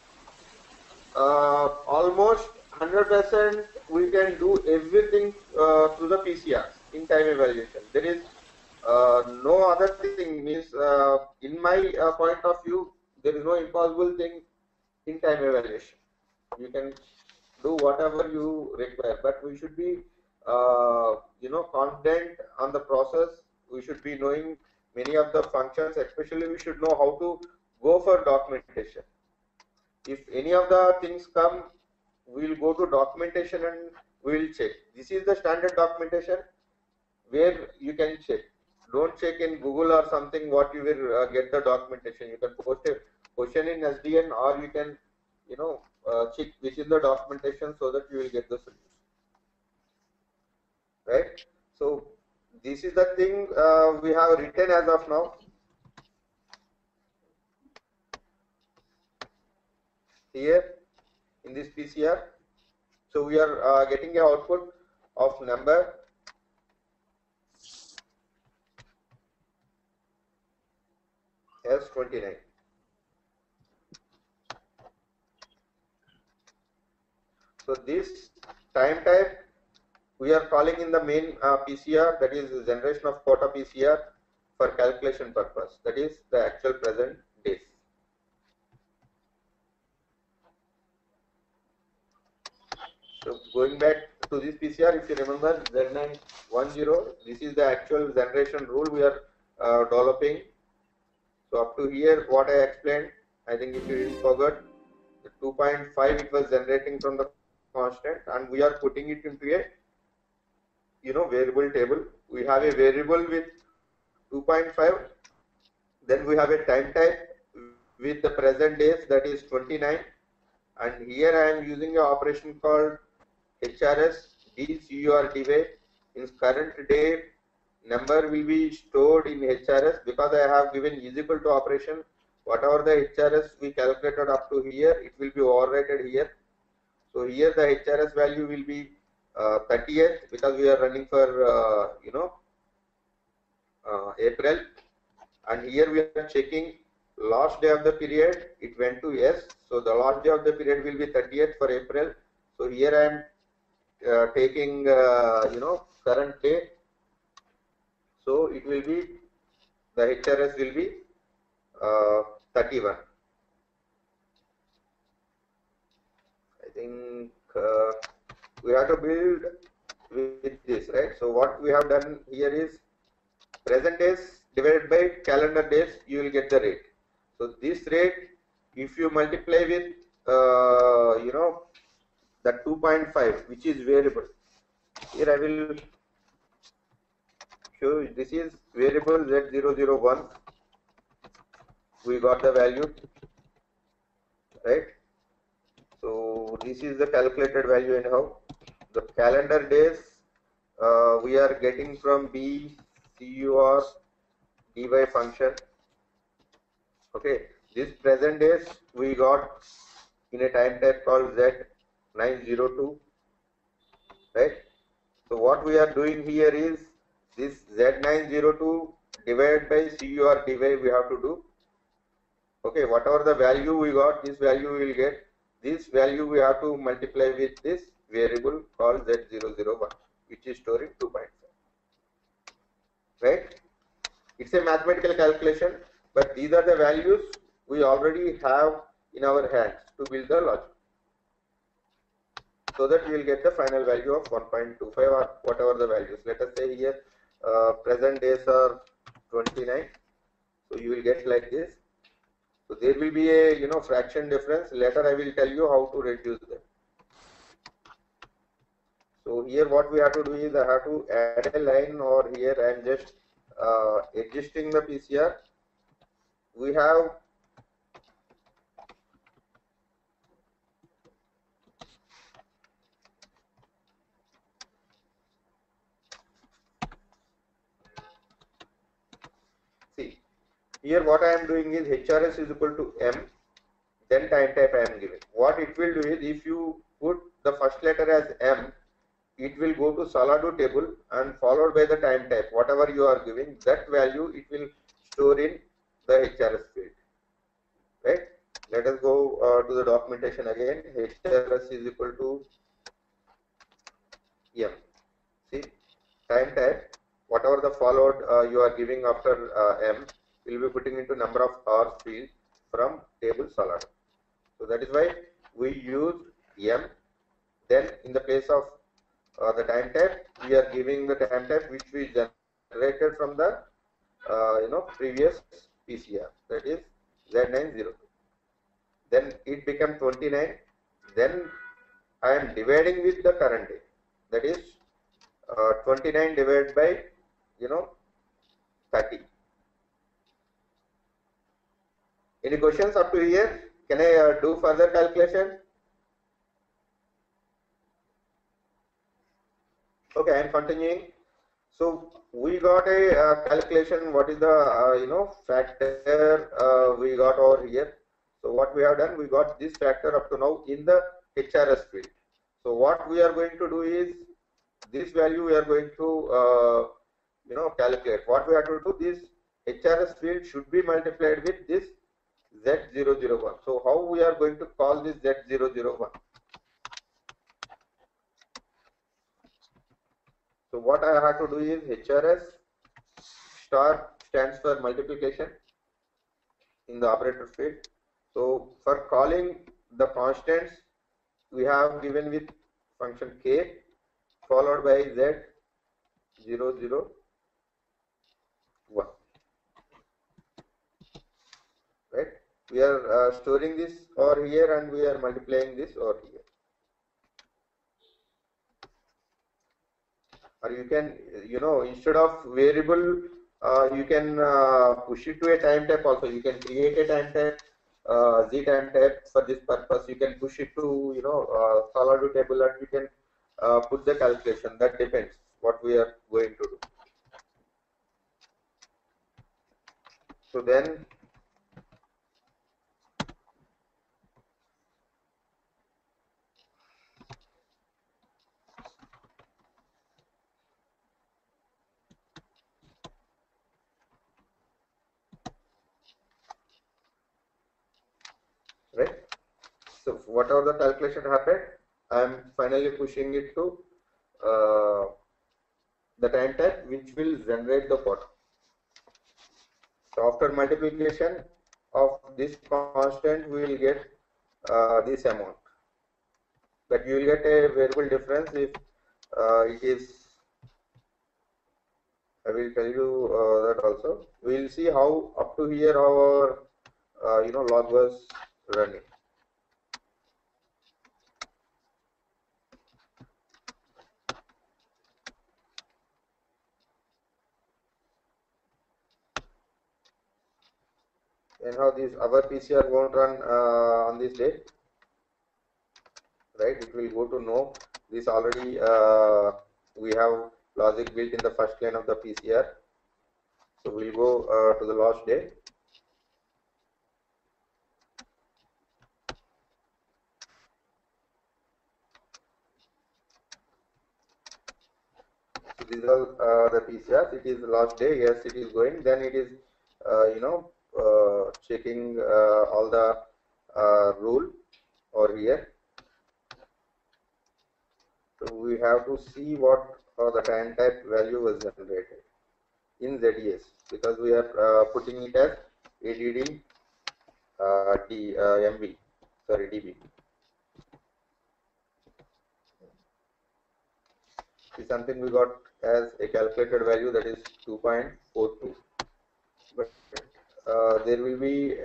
almost 100% we can do everything through the PCRs in time evaluation. There is no other thing. Means in my point of view, there is no impossible thing in time evaluation. You can do whatever you require, but we should be confident on the process. We should be knowing many of the functions. Especially we should know how to go for documentation. If any of the things come, we will go to documentation and we will check. This is the standard documentation where you can check. Don't check in Google or something what you will get the documentation. You can post a question in SDN or you can check which is the documentation so that you will get the solution. Right? So this is the thing we have written as of now. Here in this PCR. So we are getting an output of number S29. So this time type we are calling in the main PCR, that is generation of quota PCR for calculation purpose. That is the actual present days. So going back to this PCR, if you remember Z910, this is the actual generation rule we are developing. So up to here, what I explained, I think if you didn't forget, the 2.5 it was generating from the constant, and we are putting it into a variable table. We have a variable with 2.5, then we have a time type with the present days, that is 29, and here I am using an operation called HRS DCURDY. In current day, number will be stored in HRS because I have given is equal to operation. Whatever the HRS we calculated up to here, it will be overwritten here. So here the HRS value will be 30th because we are running for April, and here we are checking last day of the period. It went to yes, so the last day of the period will be 30th for April. So here I am taking current day. So it will be the HRS will be 31. I think we have to build with this, right? So what we have done here is present days divided by calendar days, you will get the rate. So this rate if you multiply with you know, the 2.5, which is variable, here I will show you, this is variable Z001, we got the value, right? So this is the calculated value anyhow. The calendar days we are getting from B CUR dy function. Okay, this present days we got in a time type called Z902, right? So what we are doing here is this Z902 divided by CUR dy we have to do. Okay, whatever the value we got, this value we will get. This value we have to multiply with this variable called Z001, which is stored in 2.5. Right? It's a mathematical calculation, but these are the values we already have in our hands to build the logic, so that we will get the final value of 1.25 or whatever the values. Let us say here present days are 29, so you will get like this. So there will be a, you know, fraction difference. Later I will tell you how to reduce them. So here what we have to do is I have to add a line over here. I am just adjusting the PCR. We have see here what I am doing is HRS is equal to M, then time type I am giving. What it will do is if you put the first letter as M, it will go to Salado table and followed by the time type, whatever you are giving, that value it will store in the HRS field, right? Let us go to the documentation again. HRS is equal to M. See, time type, whatever the followed you are giving after M, will be putting into number of hours field from table Salado. So that is why we use M. Then in the place of the time type, we are giving the time type which we generated from the you know, previous PCR, that is Z902. Then it became 29. Then I am dividing with the current day, that is 29 divided by, you know, 30. Any questions up to here? Can I do further calculation? Okay, I am continuing. So we got a calculation. What is the you know, factor we got over here? So what we have done, we got this factor up to now in the HRS field. So what we are going to do is this value we are going to you know, calculate. What we have to do, this HRS field should be multiplied with this Z001. So how we are going to call this Z001? So what I have to do is HRS star stands for multiplication in the operator field. So for calling the constants, we have given with function k followed by Z001. Right? We are storing this over here and we are multiplying this over here. Or you can, you know, instead of variable, you can push it to a time type also. You can create a time type, Z time type for this purpose. You can push it to, you know, Salado table, and you can put the calculation. That depends what we are going to do. So then right. So whatever the calculation happened, I am finally pushing it to the time type which will generate the code. So after multiplication of this constant, we will get this amount. But you will get a variable difference if it is. I will tell you that also. We will see how up to here our you know, log was running. And how this our PCR won't run on this day, right? It will go to no. This already we have logic built in the first line of the PCR. So we'll go to the last day. So these are the PCRs. It is the last day. Yes, it is going. Then it is checking all the rule over here. So we have to see what the time type value was generated in ZES, because we are putting it as ADD MB, sorry, DB. Is something we got as a calculated value, that is 2.42. But there will be,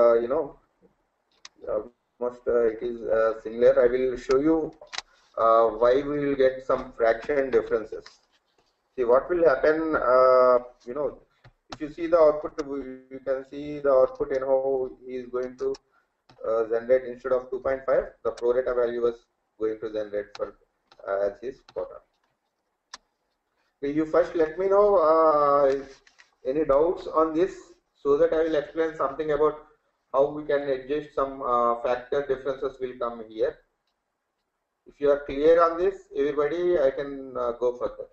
almost it is similar. I will show you why we will get some fraction differences. See what will happen, if you see the output, you can see the output and how he is going to generate instead of 2.5, the pro rata value was going to generate for as his quota. You first let me know any doubts on this, so that I will explain something about how we can adjust some factor differences will come here. If you are clear on this, everybody, I can go further.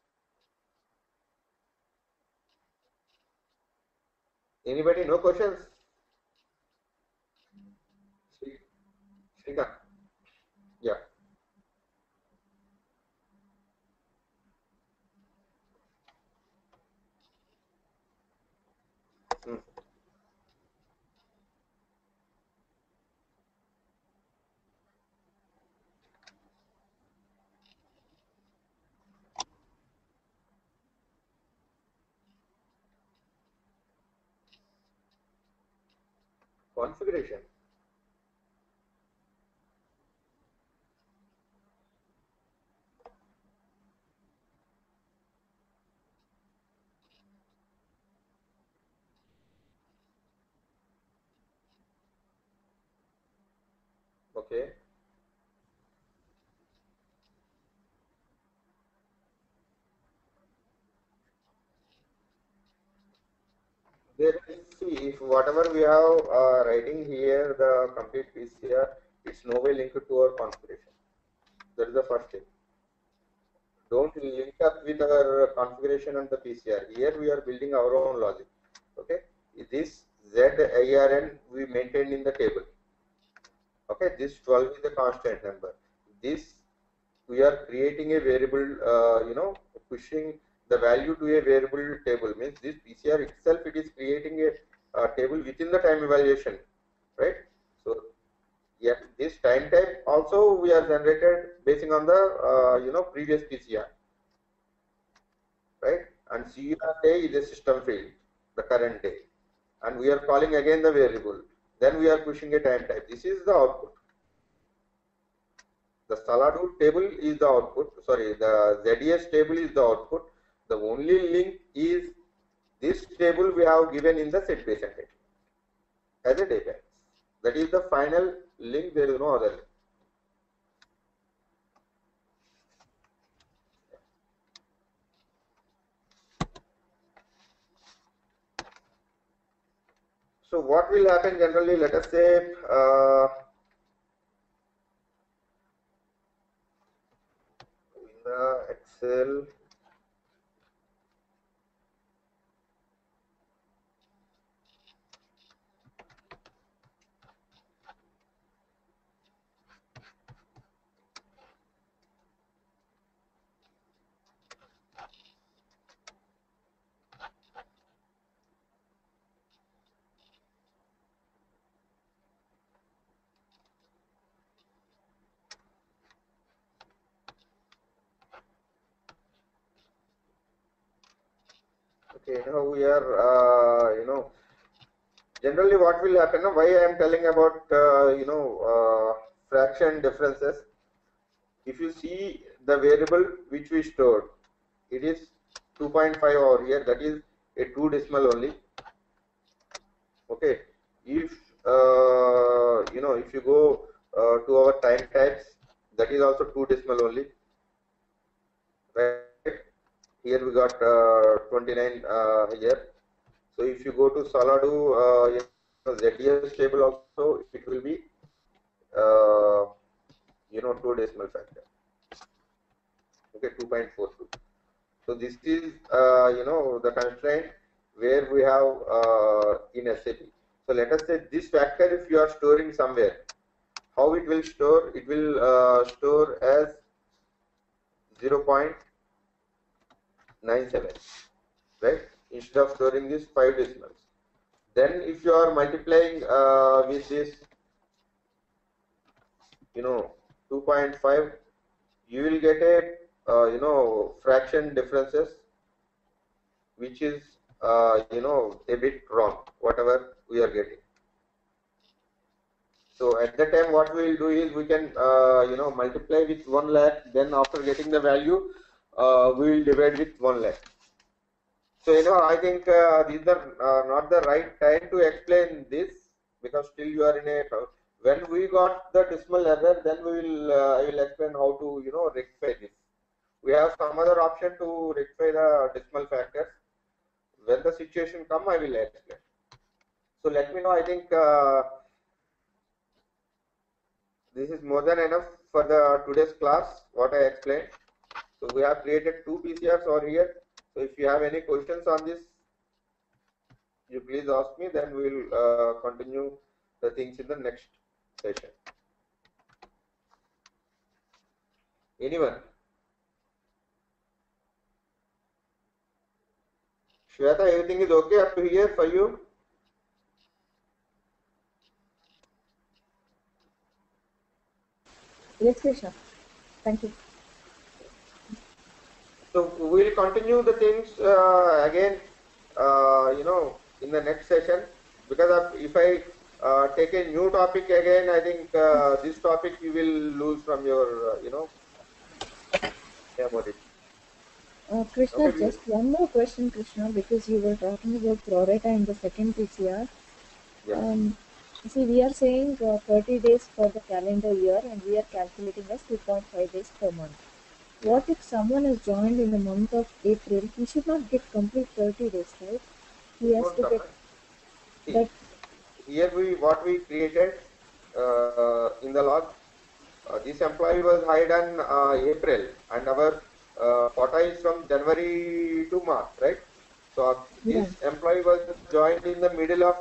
Anybody, no questions? Srikant? Yeah. Hmm. Configuration. Okay. There is, see, if whatever we have writing here, the complete PCR, it's no way linked to our configuration. That is the first thing. Don't link up with our configuration and the PCR. Here we are building our own logic. Okay. This ZIRN we maintained in the table. Okay. This 12 is the constant number. This we are creating a variable, pushing the value to a variable table, means this PCR itself, it is creating a table within the time evaluation, right? So yeah, this time type also we are generated basing on the previous PCR, right? And CR day is a system field, the current day, and we are calling again the variable. Then we are pushing a time type. This is the output. The Saladul table is the output. Sorry, the ZES table is the output. The only link is this table we have given in the set base entity as a data. That is the final link. There is no other link. So what will happen generally? Let us say in the Excel. Okay, now we are, generally what will happen, why I am telling about, fraction differences. If you see the variable which we stored, it is 2.5 over here, that is a 2 decimal only. Okay, if if you go to our time types, that is also 2 decimal only, right? Here we got 29 here. So if you go to Soladu ZDS table also, it will be 2 decimal factor. Okay, 2.42. So this is the constraint where we have in SAP. So let us say this factor, if you are storing somewhere, how it will store? It will store as 0.97, right? Instead of storing this 5 decimals. Then if you are multiplying with this 2.5, you will get a fraction differences which is a bit wrong, whatever we are getting. So at that time what we will do is we can multiply with 1 lakh, then after getting the value we will divide with 1 lakh. So I think these are not the right time to explain this, because still you are in a, when we got the decimal error, then we will I will explain how to rectify this. We have some other option to rectify the decimal factors. When the situation come, I will explain. So let me know. I think this is more than enough for the today's class, what I explained. So we have created 2 PCRs over here. So if you have any questions on this, you please ask me, then we will continue the things in the next session. Anyone? Shweta, everything is okay up to here for you? Yes, Krishna. Thank you. So we will continue the things again, in the next session, because if I take a new topic again, I think this topic you will lose from your, memory. Krishna, Okay, just one more question, Krishna, because you were talking about prorata in the second PCR. yeah. See, we are saying 30 days for the calendar year, and we are calculating as 2.5 days per month. What if someone has joined in the month of April? He should not get complete 30 days, right? He has to get See, that. here what we created in the log, this employee was hired on April, and our quota is from January to March, right? So this employee was joined in the middle of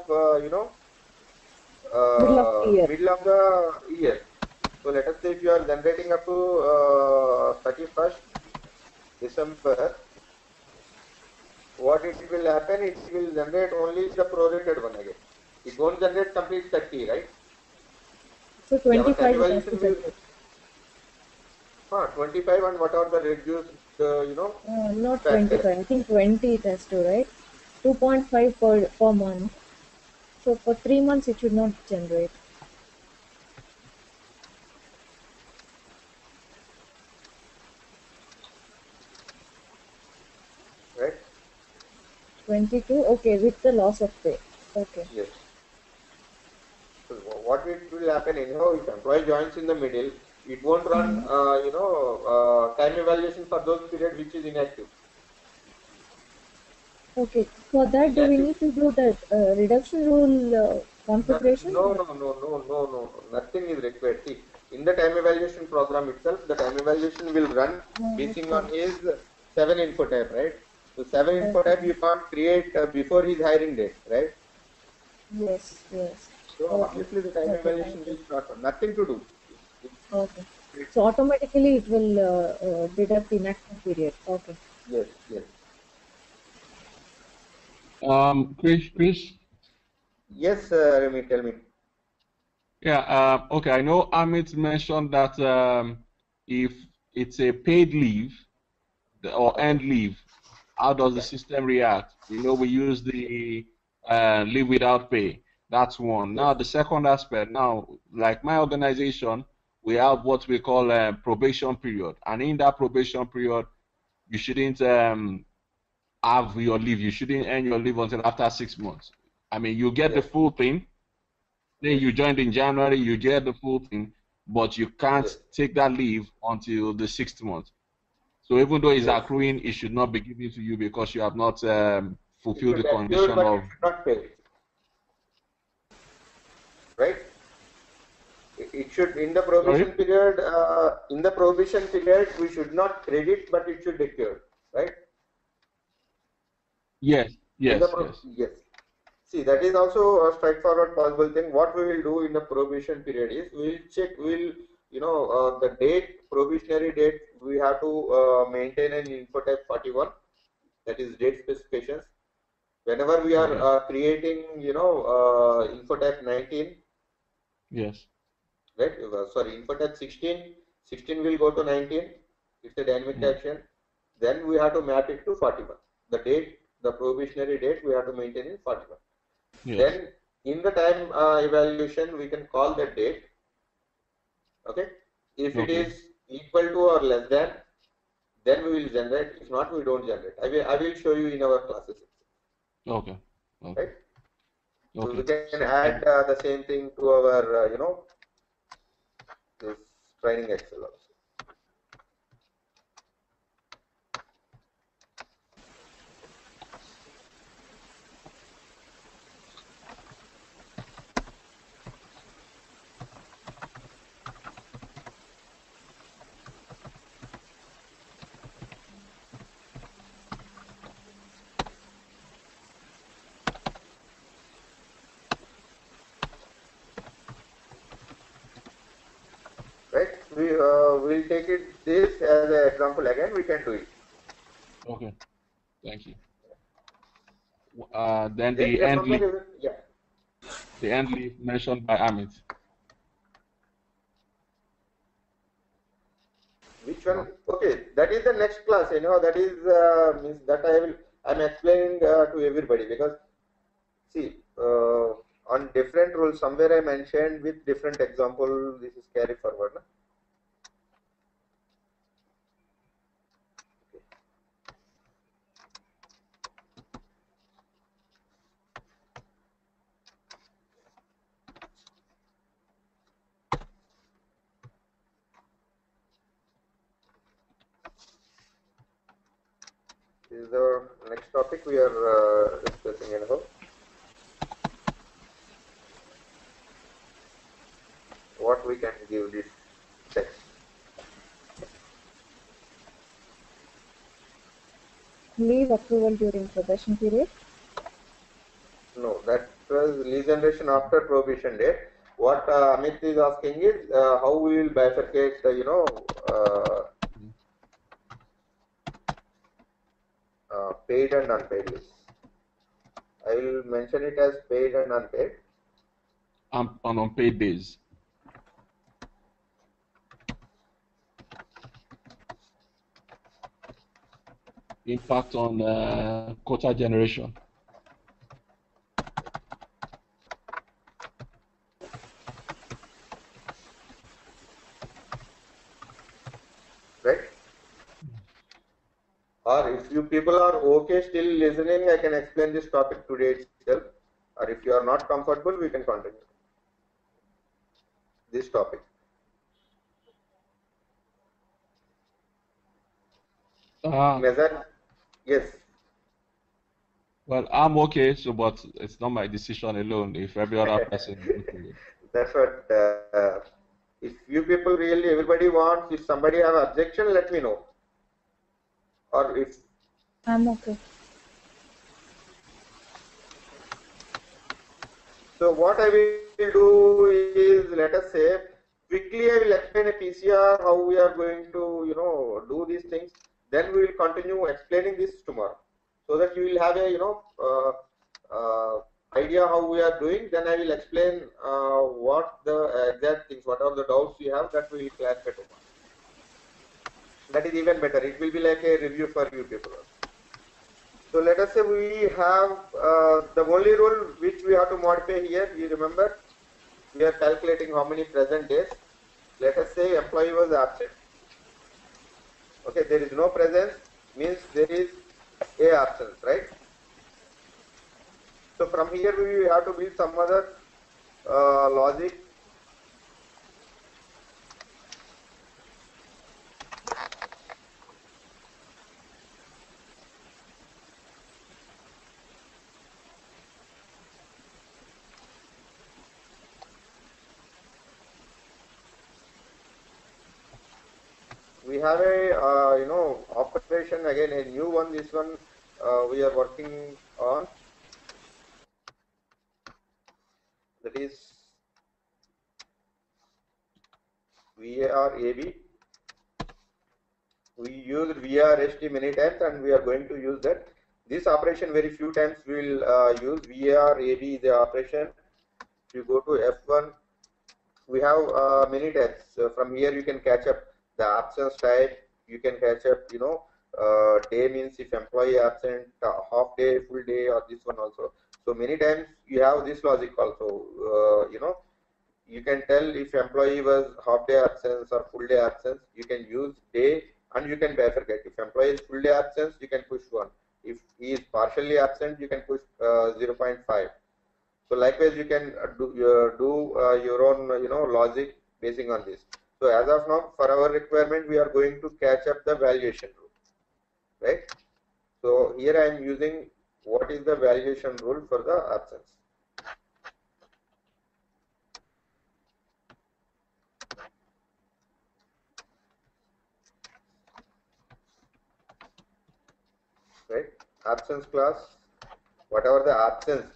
Middle of the year. middle of the year. So let us say if you are generating up to 31st December, what it will happen, it will generate only the prorated one again. It won't generate complete 30, right? So 25 it has to generate. 25 and whatever the reduced, Not factor. 25. I think 20 it has to, right? 2.5 per month. So for 3 months it should not generate. Right? 22. Okay, with the loss of pay. Okay. Yes. So what it will happen, if employee joins in the middle, it won't run, time evaluation for those periods which is inactive. Okay. For that, do we need to do that reduction rule configuration? No. Nothing is required. See, in the time evaluation program itself, the time evaluation will run basing on his 7 info type, right? So 7 info type you can't create before his hiring date, right? Yes. So obviously the time evaluation will start. Nothing to do. Okay. So automatically it will deduct the inactive period. Okay. Yes. Chris. Yes, Remy, tell me. Yeah. Okay. I know Amit mentioned that if it's a paid leave or earned leave, how does the system react? We use the leave without pay. That's one. Now, the second aspect, now, like my organization, we have what we call a probation period. And in that probation period, you shouldn't have your leave. You shouldn't earn your leave until after 6 months. I mean, you get the full thing. Then you joined in January, you get the full thing, but you can't take that leave until the 6th month. So even though it's accruing, it should not be given to you because you have not fulfilled the condition of. Not pay. Right? It should, in the provision period, we should not credit, but it should accrue, right? Yes. Yes. See, that is also a straightforward possible thing. What we will do in the probation period is we will the date, probationary date, we have to maintain an infotype 41, that is date specifications. Whenever we are creating, infotype 19. Yes. Right? Sorry, infotype 16. 16 will go to 19. It's a dynamic action. Then we have to map it to 41. The date, the probationary date, we have to maintain in 41. Yes. Then in the time evaluation, we can call that date. Okay. If it is equal to or less than, then we will generate. If not, we don't generate. I will show you in our classes. Okay. Right. So we can add the same thing to our this training Excel also. We will take this as an example again. We can do it. Okay, thank you. Then the end leaf. The end leaf mentioned by Amit. Which one? Okay, that is the next class. That is means that I'm explaining to everybody, because see on different rules somewhere I mentioned with different example. This is carry forward. Na? This is the next topic we are discussing anyhow. What we can give this text. Leave approval during probation period? No, that was lead generation after probation date. What Amit is asking is how we will bifurcate paid and unpaid leaves. I will mention it as paid and unpaid. On unpaid days. Impact on quota generation. Right? Or if you people are okay still listening, I can explain this topic today itself. Or if you are not comfortable, we can continue this topic. Measure, yes. Well, I'm okay, but it's not my decision alone. If every other person is okay. That's what. If you people really, everybody wants. If somebody have objection, let me know. Or if I'm okay. So what I will do is, let us say, quickly I will explain a PCR how we are going to do these things. Then we will continue explaining this tomorrow, so that you will have a idea how we are doing. Then I will explain what the exact things, what are the doubts you have, that we will clarify tomorrow. That is even better. It will be like a review for you people. So let us say we have the only rule which we have to modify here, you remember, we are calculating how many present days. Let us say employee was absent. Okay, there is no presence, means there is a absence, right? So from here we have to build some other logic. We have a operation, again a new one. This one we are working on, that is VARAB. We used VARST many times, and we are going to use that. This operation very few times we will use. VARAB is the operation. If you go to F1, we have many types. From here you can catch up the absence type. You can catch up, day means if employee absent, half day, full day, or this one also. So many times you have this logic also. You can tell if employee was half day absence or full day absence. You can use day, and you can bifurcate. If employee is full day absence, you can push 1. If he is partially absent, you can push 0.5. So likewise, you can do your own logic basing on this. So as of now, for our requirement, we are going to catch up the valuation rule, right? So here I am using what is the valuation rule for the absence. Right? Absence class, whatever the absence,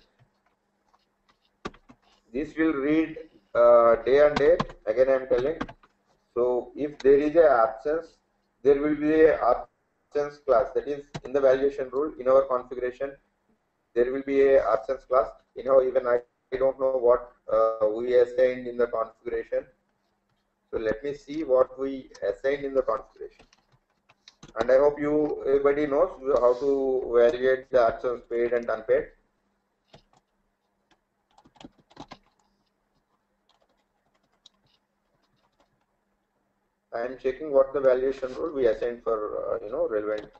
this will read day and date. Again, I am telling. So if there is a absence, there will be a absence class. That is in the valuation rule. In our configuration, there will be a absence class. Even I don't know what we assigned in the configuration. So let me see what we assigned in the configuration. And I hope everybody knows how to evaluate the absence paid and unpaid. I am checking what the valuation rule we assigned for relevant.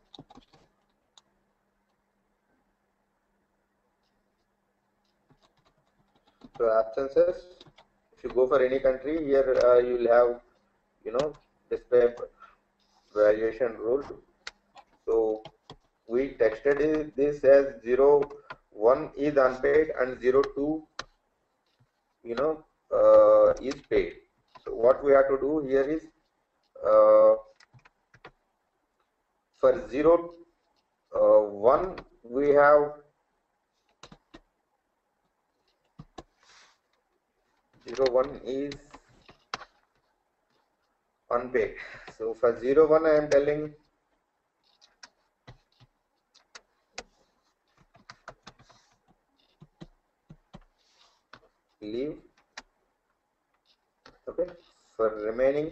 So absences, if you go for any country, here you will have display valuation rule. So we texted this as 0.1 is unpaid and 0.2 is paid. So what we have to do here is for 0.1 we have 0.1 is unpaid. So for 0.1 I am telling leave. Okay, for remaining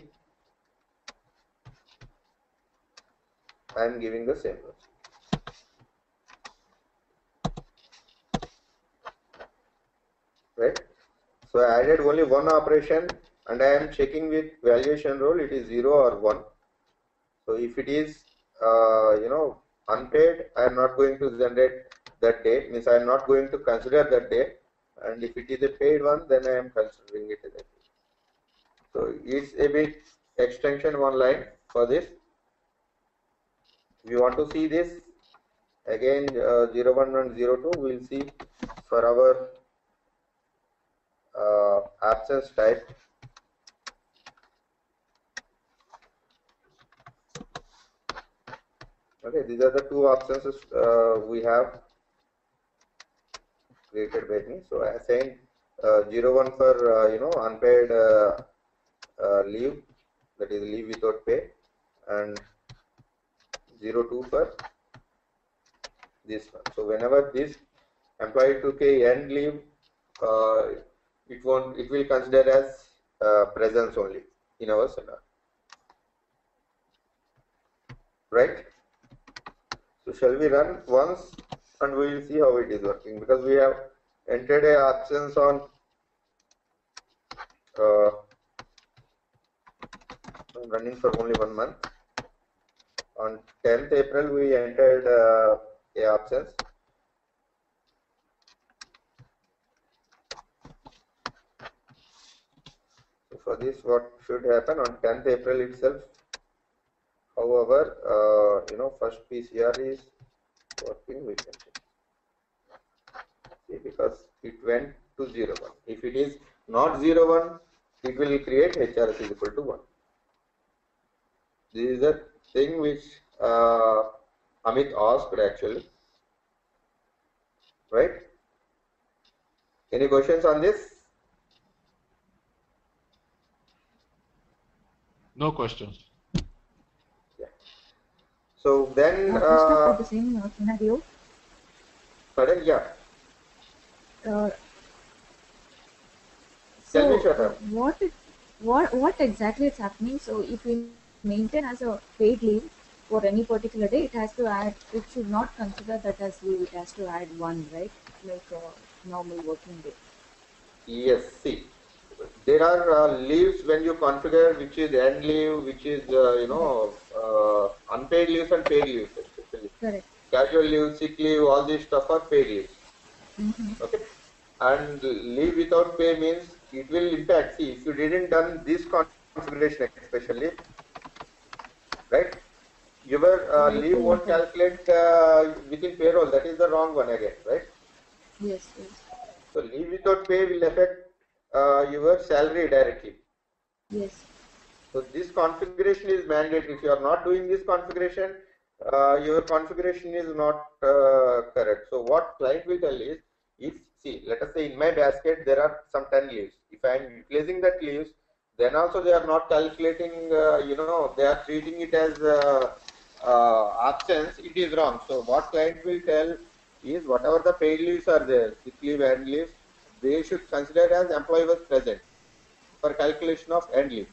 I am giving the same. Right? So I added only one operation and I am checking with valuation rule, it is 0 or 1. So if it is unpaid, I am not going to generate that day, means I am not going to consider that day, and if it is a paid one, then I am considering it as a day. So it's a bit extension one line for this. If you want to see this again, 0.1 and 0.2 we will see for our absence type. Okay, these are the two absences we have created by me. So I assigned 0.1 for unpaid leave, that is leave without pay, and 0.2 for this one. So whenever this employee took a end leave, it will consider as presence only in our scenario, right? So shall we run once and we will see how it is working, because we have entered a absence on running for only 1 month. On 10th April we entered a absence. So for this, what should happen on 10th April itself? However, first PCR is working, we can check. See, because it went to 0, 1. If it is not 0, 1, it will create HRS is equal to 1. This is the thing which Amit asked actually. Right? Any questions on this? No questions. Yeah. So then, Krishna, for the same scenario, pardon, yeah. uh, Tell me, so Shweta. what exactly is happening? So if we maintain as a paid leave for any particular day, it has to add. It should not consider that as leave. It has to add one, right? Like a normal working day. Yes, see, there are leaves when you configure, which is end leave, which is, unpaid leaves and paid leaves, especially. Correct. Casual leave, sick leave, all these stuff are paid leaves. Mm-hmm. Okay. And leave without pay means it will impact. See, if you didn't done this configuration, especially, right, your leave won't calculate within payroll. That is the wrong one again, right? Yes, yes. So leave without pay will affect your salary directly. Yes. So this configuration is mandatory. If you are not doing this configuration, your configuration is not correct. So what client will tell is, if, see, let us say in my basket there are some 10 leaves. If I am utilizing that leaves, then also they are not calculating, they are treating it as absence. It is wrong. So what client will tell is, whatever the paid leaves are there, sick leave, end leaves, they should consider as employee was present for calculation of end leave.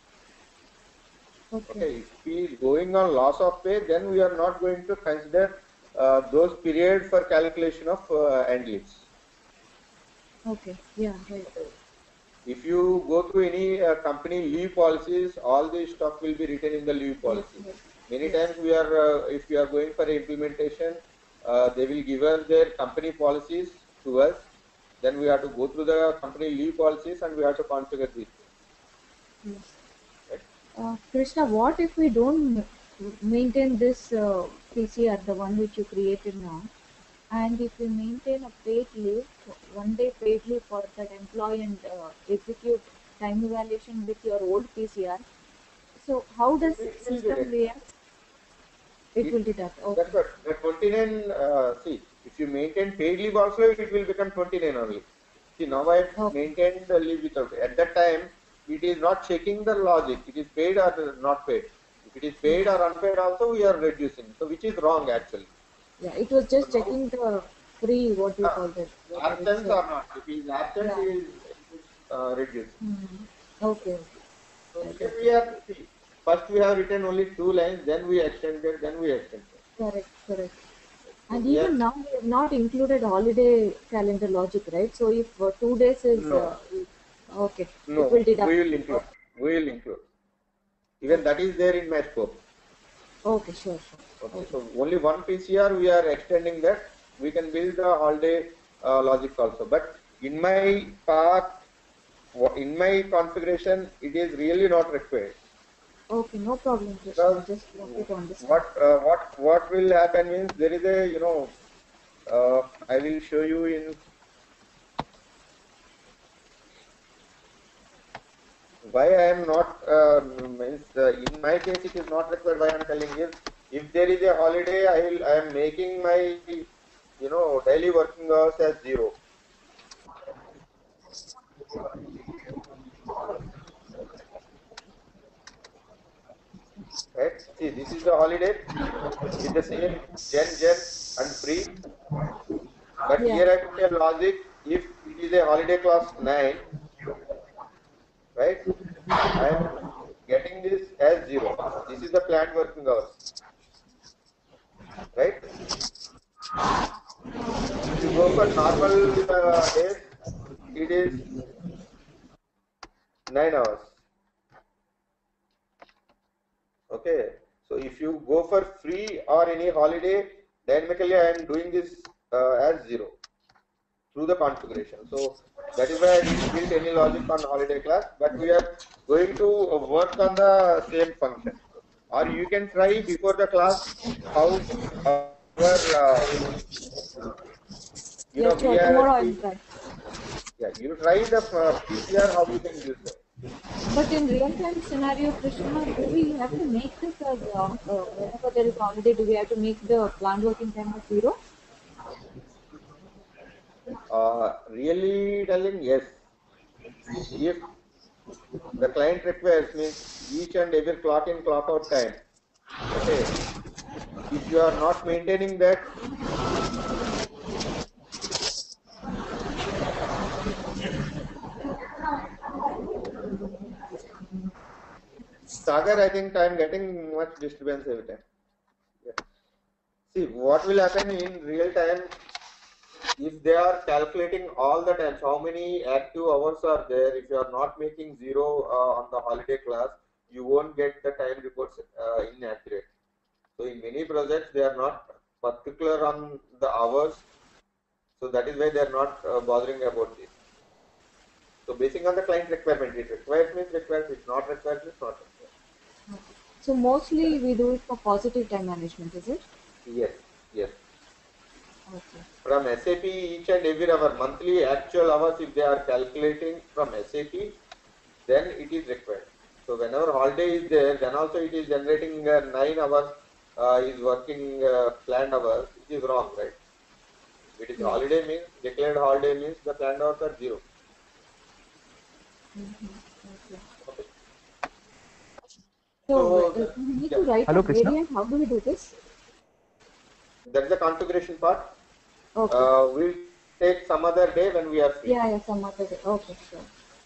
Okay, if we is going on loss of pay, then we are not going to consider those periods for calculation of end leaves. Okay. Yeah. Right. If you go through any company leave policies, all this stuff will be written in the leave policy. Yes, Many yes. times we are, if we are going for implementation, they will give us their company policies to us. Then we have to go through the company leave policies and we have to configure these things. Yes. Krishna, what if we don't maintain this PCR, the one which you created now, and if we maintain a paid leave, 1 day paid leave for that employee and execute time evaluation with your old PCR, so how does It will system be react? It will deduct. Okay. That's what. The 29, see, if you maintain paid leave also, it will become 29 only. See, now I maintained the leave without. At that time, it is not checking the logic. It is paid or not paid. If it is paid or unpaid also, we are reducing. So, which is wrong actually. Yeah, it was just checking the free, what do you call that? Absence or not. If it is absent, Yeah. it is reduced. Okay. So, here we are, see, first we have written only 2 lines, then we extended, Correct, correct. And even now we have not included holiday calendar logic, right? So if 2 days is No. okay, No, it will deduct. we will include. We will include. Even that is there in my scope. Okay, sure. Okay, so only one PCR we are extending that. We can build the holiday logic also. But in my part, in my configuration, it is really not required. Okay, no problem, Krishna. I just wanted to understand. What will happen means, there is a I will show you in why I am not means in my case it is not required. Why I am telling is, if there is a holiday, I am making my daily working hours as 0. Right? See, this is the holiday with the same gen and free. But here I put a logic. If it is a holiday class 9, right? I am getting this as 0. This is the planned working hours, right? for normal days, it is 9 hours. Okay, so if you go for free or any holiday, dynamically I am doing this as 0 through the configuration. So that is why I didn't build any logic on holiday class, but we are going to work on the same function. Or you can try before the class how our you know, Sure, tomorrow I'll try. yeah, you try the PCR how you can use that. But in real-time scenario, Krishna, do we have to make this as whenever there is holiday, do we have to make the planned working time as 0? Really telling, yes. If the client requires means each and every clock in clock out time. Okay. If you are not maintaining that, Sagar, I think I am getting much disturbance every time. Yeah. See, what will happen in real time, if they are calculating all the times, how many active hours are there, if you are not making 0 on the holiday class, you won't get the time reports inaccurate. So in many projects, they are not particular on the hours. So that is why they are not bothering about this. So basing on the client requirement, it requires means requires, it not requires means not requires. So mostly we do it for positive time management, is it? Yes, yes. Okay. From SAP, each and every hour, monthly actual hours, if they are calculating from SAP, then it is required. So whenever holiday is there, then also it is generating 9 hours is working planned hours, which is wrong, right? If it is holiday means, declared holiday means the planned hours are 0. Okay. Okay. So we need to write Hello, a Krishna. variant. How do we do this? That's the configuration part. Okay. We'll take some other day when we are free. Yeah, some other day. Okay, sure.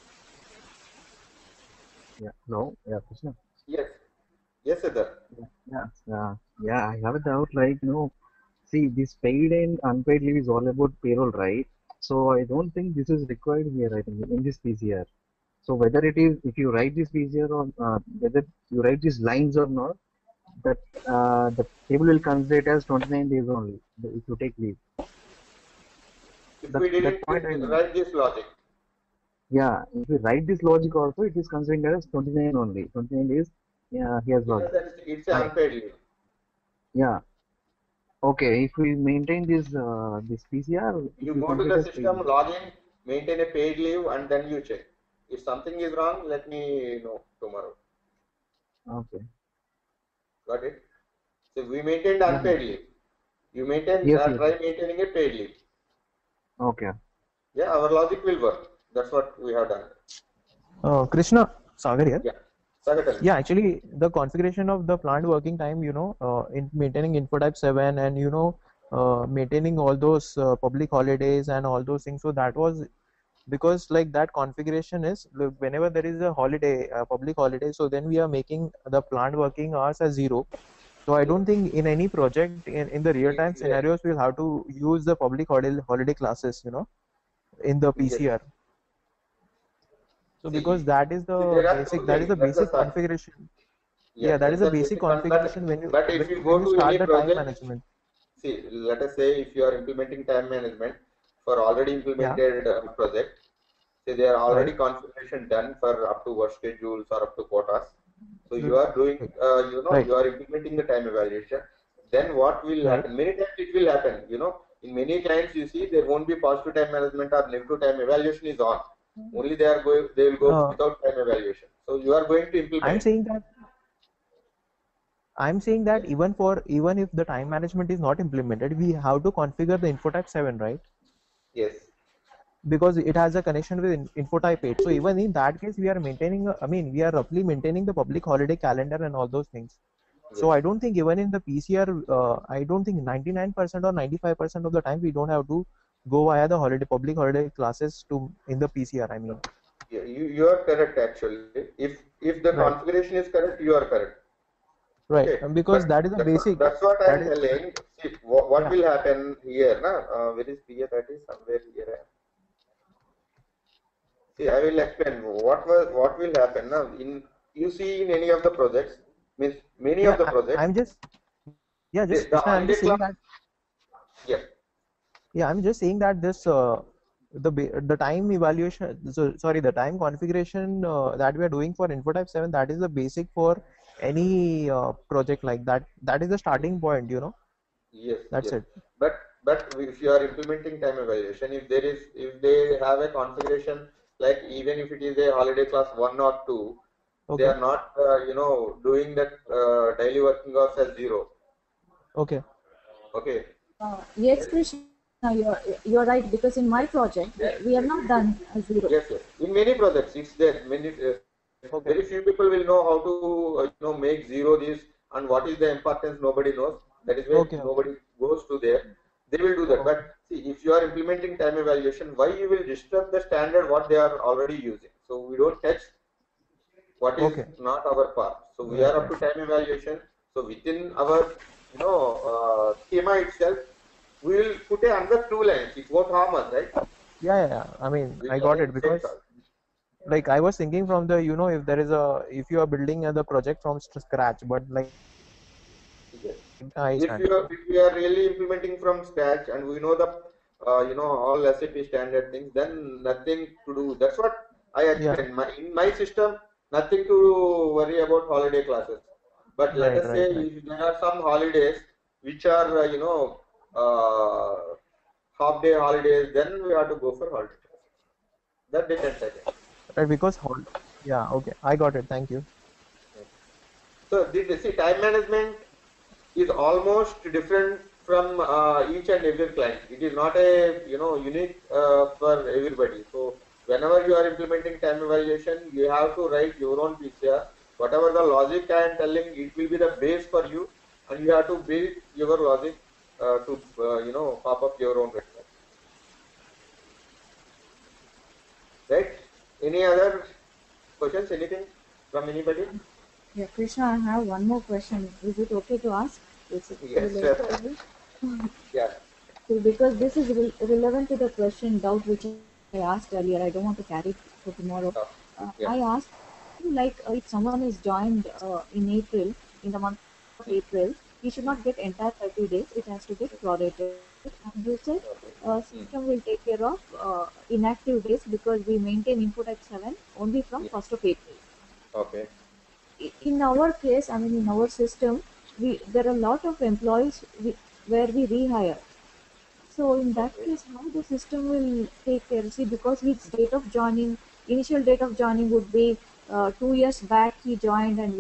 Yeah, no, yeah, Krishna. Yes. Yes, Siddharth. Yeah, I have a doubt, like, see, this paid and unpaid leave is all about payroll, right? So I don't think this is required here, I think, in this PCR. So whether it is, if you write this PCR or whether you write these lines or not, that the table will consider it as 29 days only, if you take leave. If That- we that didn't point I know. write this logic, Yeah, if you write this logic also, it is considering that as 29 only. 29 days, yeah, he has yes, worked. it's an unpaid leave. Yeah. Okay, if we maintain this this PCR, You it will go to consider the as paid system, leave. log in, maintain a paid leave, and then you check. If something is wrong, let me know tomorrow. Okay. Got it? So we maintained unpaid leave. You maintain, Yes, yes. try maintaining a paid leave. Okay. Yeah, our logic will work. That's what we have done. Krishna, Sagar here. Yeah. Sagar, tell me. Yeah, actually, the configuration of the planned working time, in maintaining InfoType 7 and, maintaining all those public holidays and all those things. So that was because like that configuration is look, whenever there is a holiday, public holiday, so then we are making the planned working hours as 0. So I don't think in any project in the real time Yes. scenarios we'll have to use the public holiday classes, in the Yes. PCR. So See, because that is the there are basic, two that is the things. That's basic the configuration. Yes, Yeah, that is the that's the basic one. configuration when you But if you when go you to start any the time project, management. see, let us say if you are implementing time management for already implemented project, say they are already configuration done for up to work schedules or up to quotas. So you are doing, Right. you are implementing the time evaluation. Then what will Right. happen? Many times it will happen. In many clients you see there won't be positive time management or negative time evaluation is on. Only they will go without time evaluation. So you are going to implement. I'm saying that even if the time management is not implemented, we have to configure the InfoType 7, right? Yes. Because it has a connection with InfoType 8. So even in that case, we are we are roughly maintaining the public holiday calendar and all those things. So I don't think even in the PCR, I don't think 99% or 95% of the time we don't have to go via the public holiday classes in the PCR. I mean. Yeah, you are correct actually. If the configuration is correct, you are correct. Right, Okay. because But that is a basic. That's what I am telling. See, what will happen here? Na? Where is PA? That is somewhere here. See, I will explain what will happen now. You see in any of the projects, means many of Yeah, the projects, I'm just yeah, just the Krishna, I'm holiday just saying class. that Yeah, yeah, I'm just saying that this the time evaluation, so sorry, the time configuration that we are doing for InfoType 7, that is the basic for any project like that. That is the starting point, you know. yes, That's yes. it. But if you are implementing time evaluation, if they have a configuration like even if it is a holiday class 1 or 2, they Okay. are not doing that daily working hours as 0. Okay. Okay. Yes, Krishna, you're right, because in my project we have not done a zero. Yes, yes. In many projects, it's there. Okay. Very few people will know how to make zero this and what is the importance. Nobody knows. That is why Okay. Okay. nobody goes to there. They will do that. Okay. But see, if you are implementing time evaluation, why you will disturb the standard what they are already using? So we don't touch what is Okay. not our part. So we Right. are up Right. to time evaluation. So within our schema itself, we will put another 2 lines. It won't harm us, right? Yeah. Yeah. Yeah. I mean, We I will got again it same because thought. like I was thinking from the if there is if you are building the project from scratch, but like Yes. I If stand. you are really implementing from scratch and we know the all SAP standard things, then nothing to do. That's what I Yeah. explained. In my system, nothing to worry about holiday classes. But let Right. us say Right. Right. if there are some holidays which are half day holidays, then we have to go for holiday classes. That depends again. Right. Because yeah. Okay. I got it. Thank you. So see time management is almost different from each and every client. It is not a unique for everybody. So whenever you are implementing time evaluation, you have to write your own PCR. Whatever the logic I am telling, it will be the base for you, and you have to build your logic to pop up your own request. Right? Any other questions? Anything from anybody? Yeah, Krishna, I have one more question. Is it okay to ask? Is it Yes, sir. related to this? Yeah. So because this is relevant to the question doubt which I asked earlier, I don't want to carry it for tomorrow. Yeah. I asked, like, if someone is joined in April, in the month of April, he should not get entire 30 days. It has to get prorated. And you said Okay. system will take care of inactive days because we maintain input at 7 only from Yeah. 1st of April. Okay. In our case, I mean, in our system, there are a lot of employees where we rehire. So in that Okay. case, how the system will take care? See, because his date of joining, initial date of joining would be 2 years back he joined, and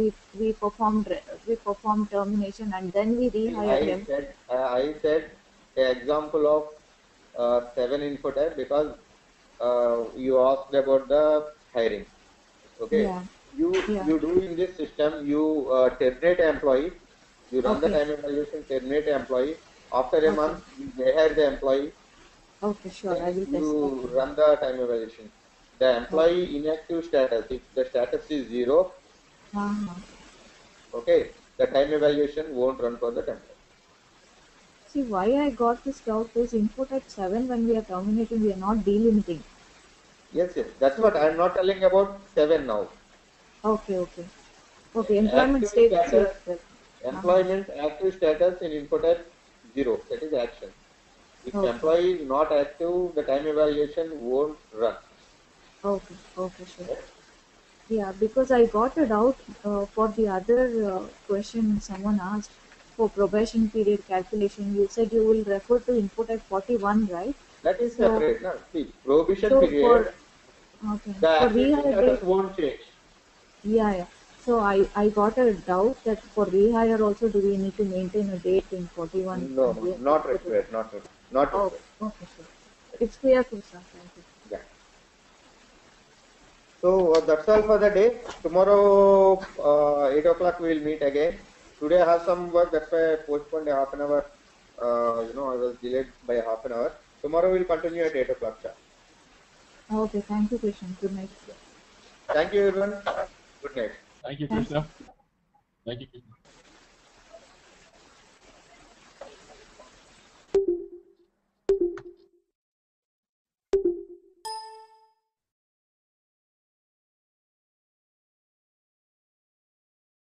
we performed termination, and then we See, rehire him. I said an example of 7 info type because you asked about the hiring. Okay, Yeah, yeah. you do in this system you terminate employee, you run the Okay, time evaluation, terminate employee. After a okay, month, you rehire the employee, okay. Sure, I then will test that you tomorrow. run the time evaluation. The Okay. employee inactive status, if the status is 0, Uh-huh. okay, the time evaluation won't run for that employee. See, why I got this doubt is input at 7 when we are terminating, we are not delimiting. Yes, yes, that's what So, I'm not telling about 7 now. okay, okay. Okay, employment Active status you status, are correct. Uh-huh. employment active status in infotype 0. That is action. If Okay, employee is not active, the time evaluation won't run. okay, okay, sure. Right? Yeah, because I got a doubt for the other question someone asked for probation period calculation. You said you will refer to input at 41, right? That is So, separate. No? See, prohibition so period, okay, the for activity rehire date, status won't change. yeah, yeah. So I got a doubt that for rehire also do we need to maintain a date in 41 No, and no, we have to not put it. required. Not Oh, required. okay, sure. It's clear, Krishna. Thank you. Yeah. So that's all for the day. Tomorrow, 8 o'clock, we will meet again. Today I have some work, that's why I postponed a half an hour. I was delayed by half an hour. Tomorrow we'll continue at 8 o'clock sharp. Okay, thank you, Krishna. Good night. Thank you, everyone. Good night. Thank you, Thanks. Krishna. Thank you, Krishna.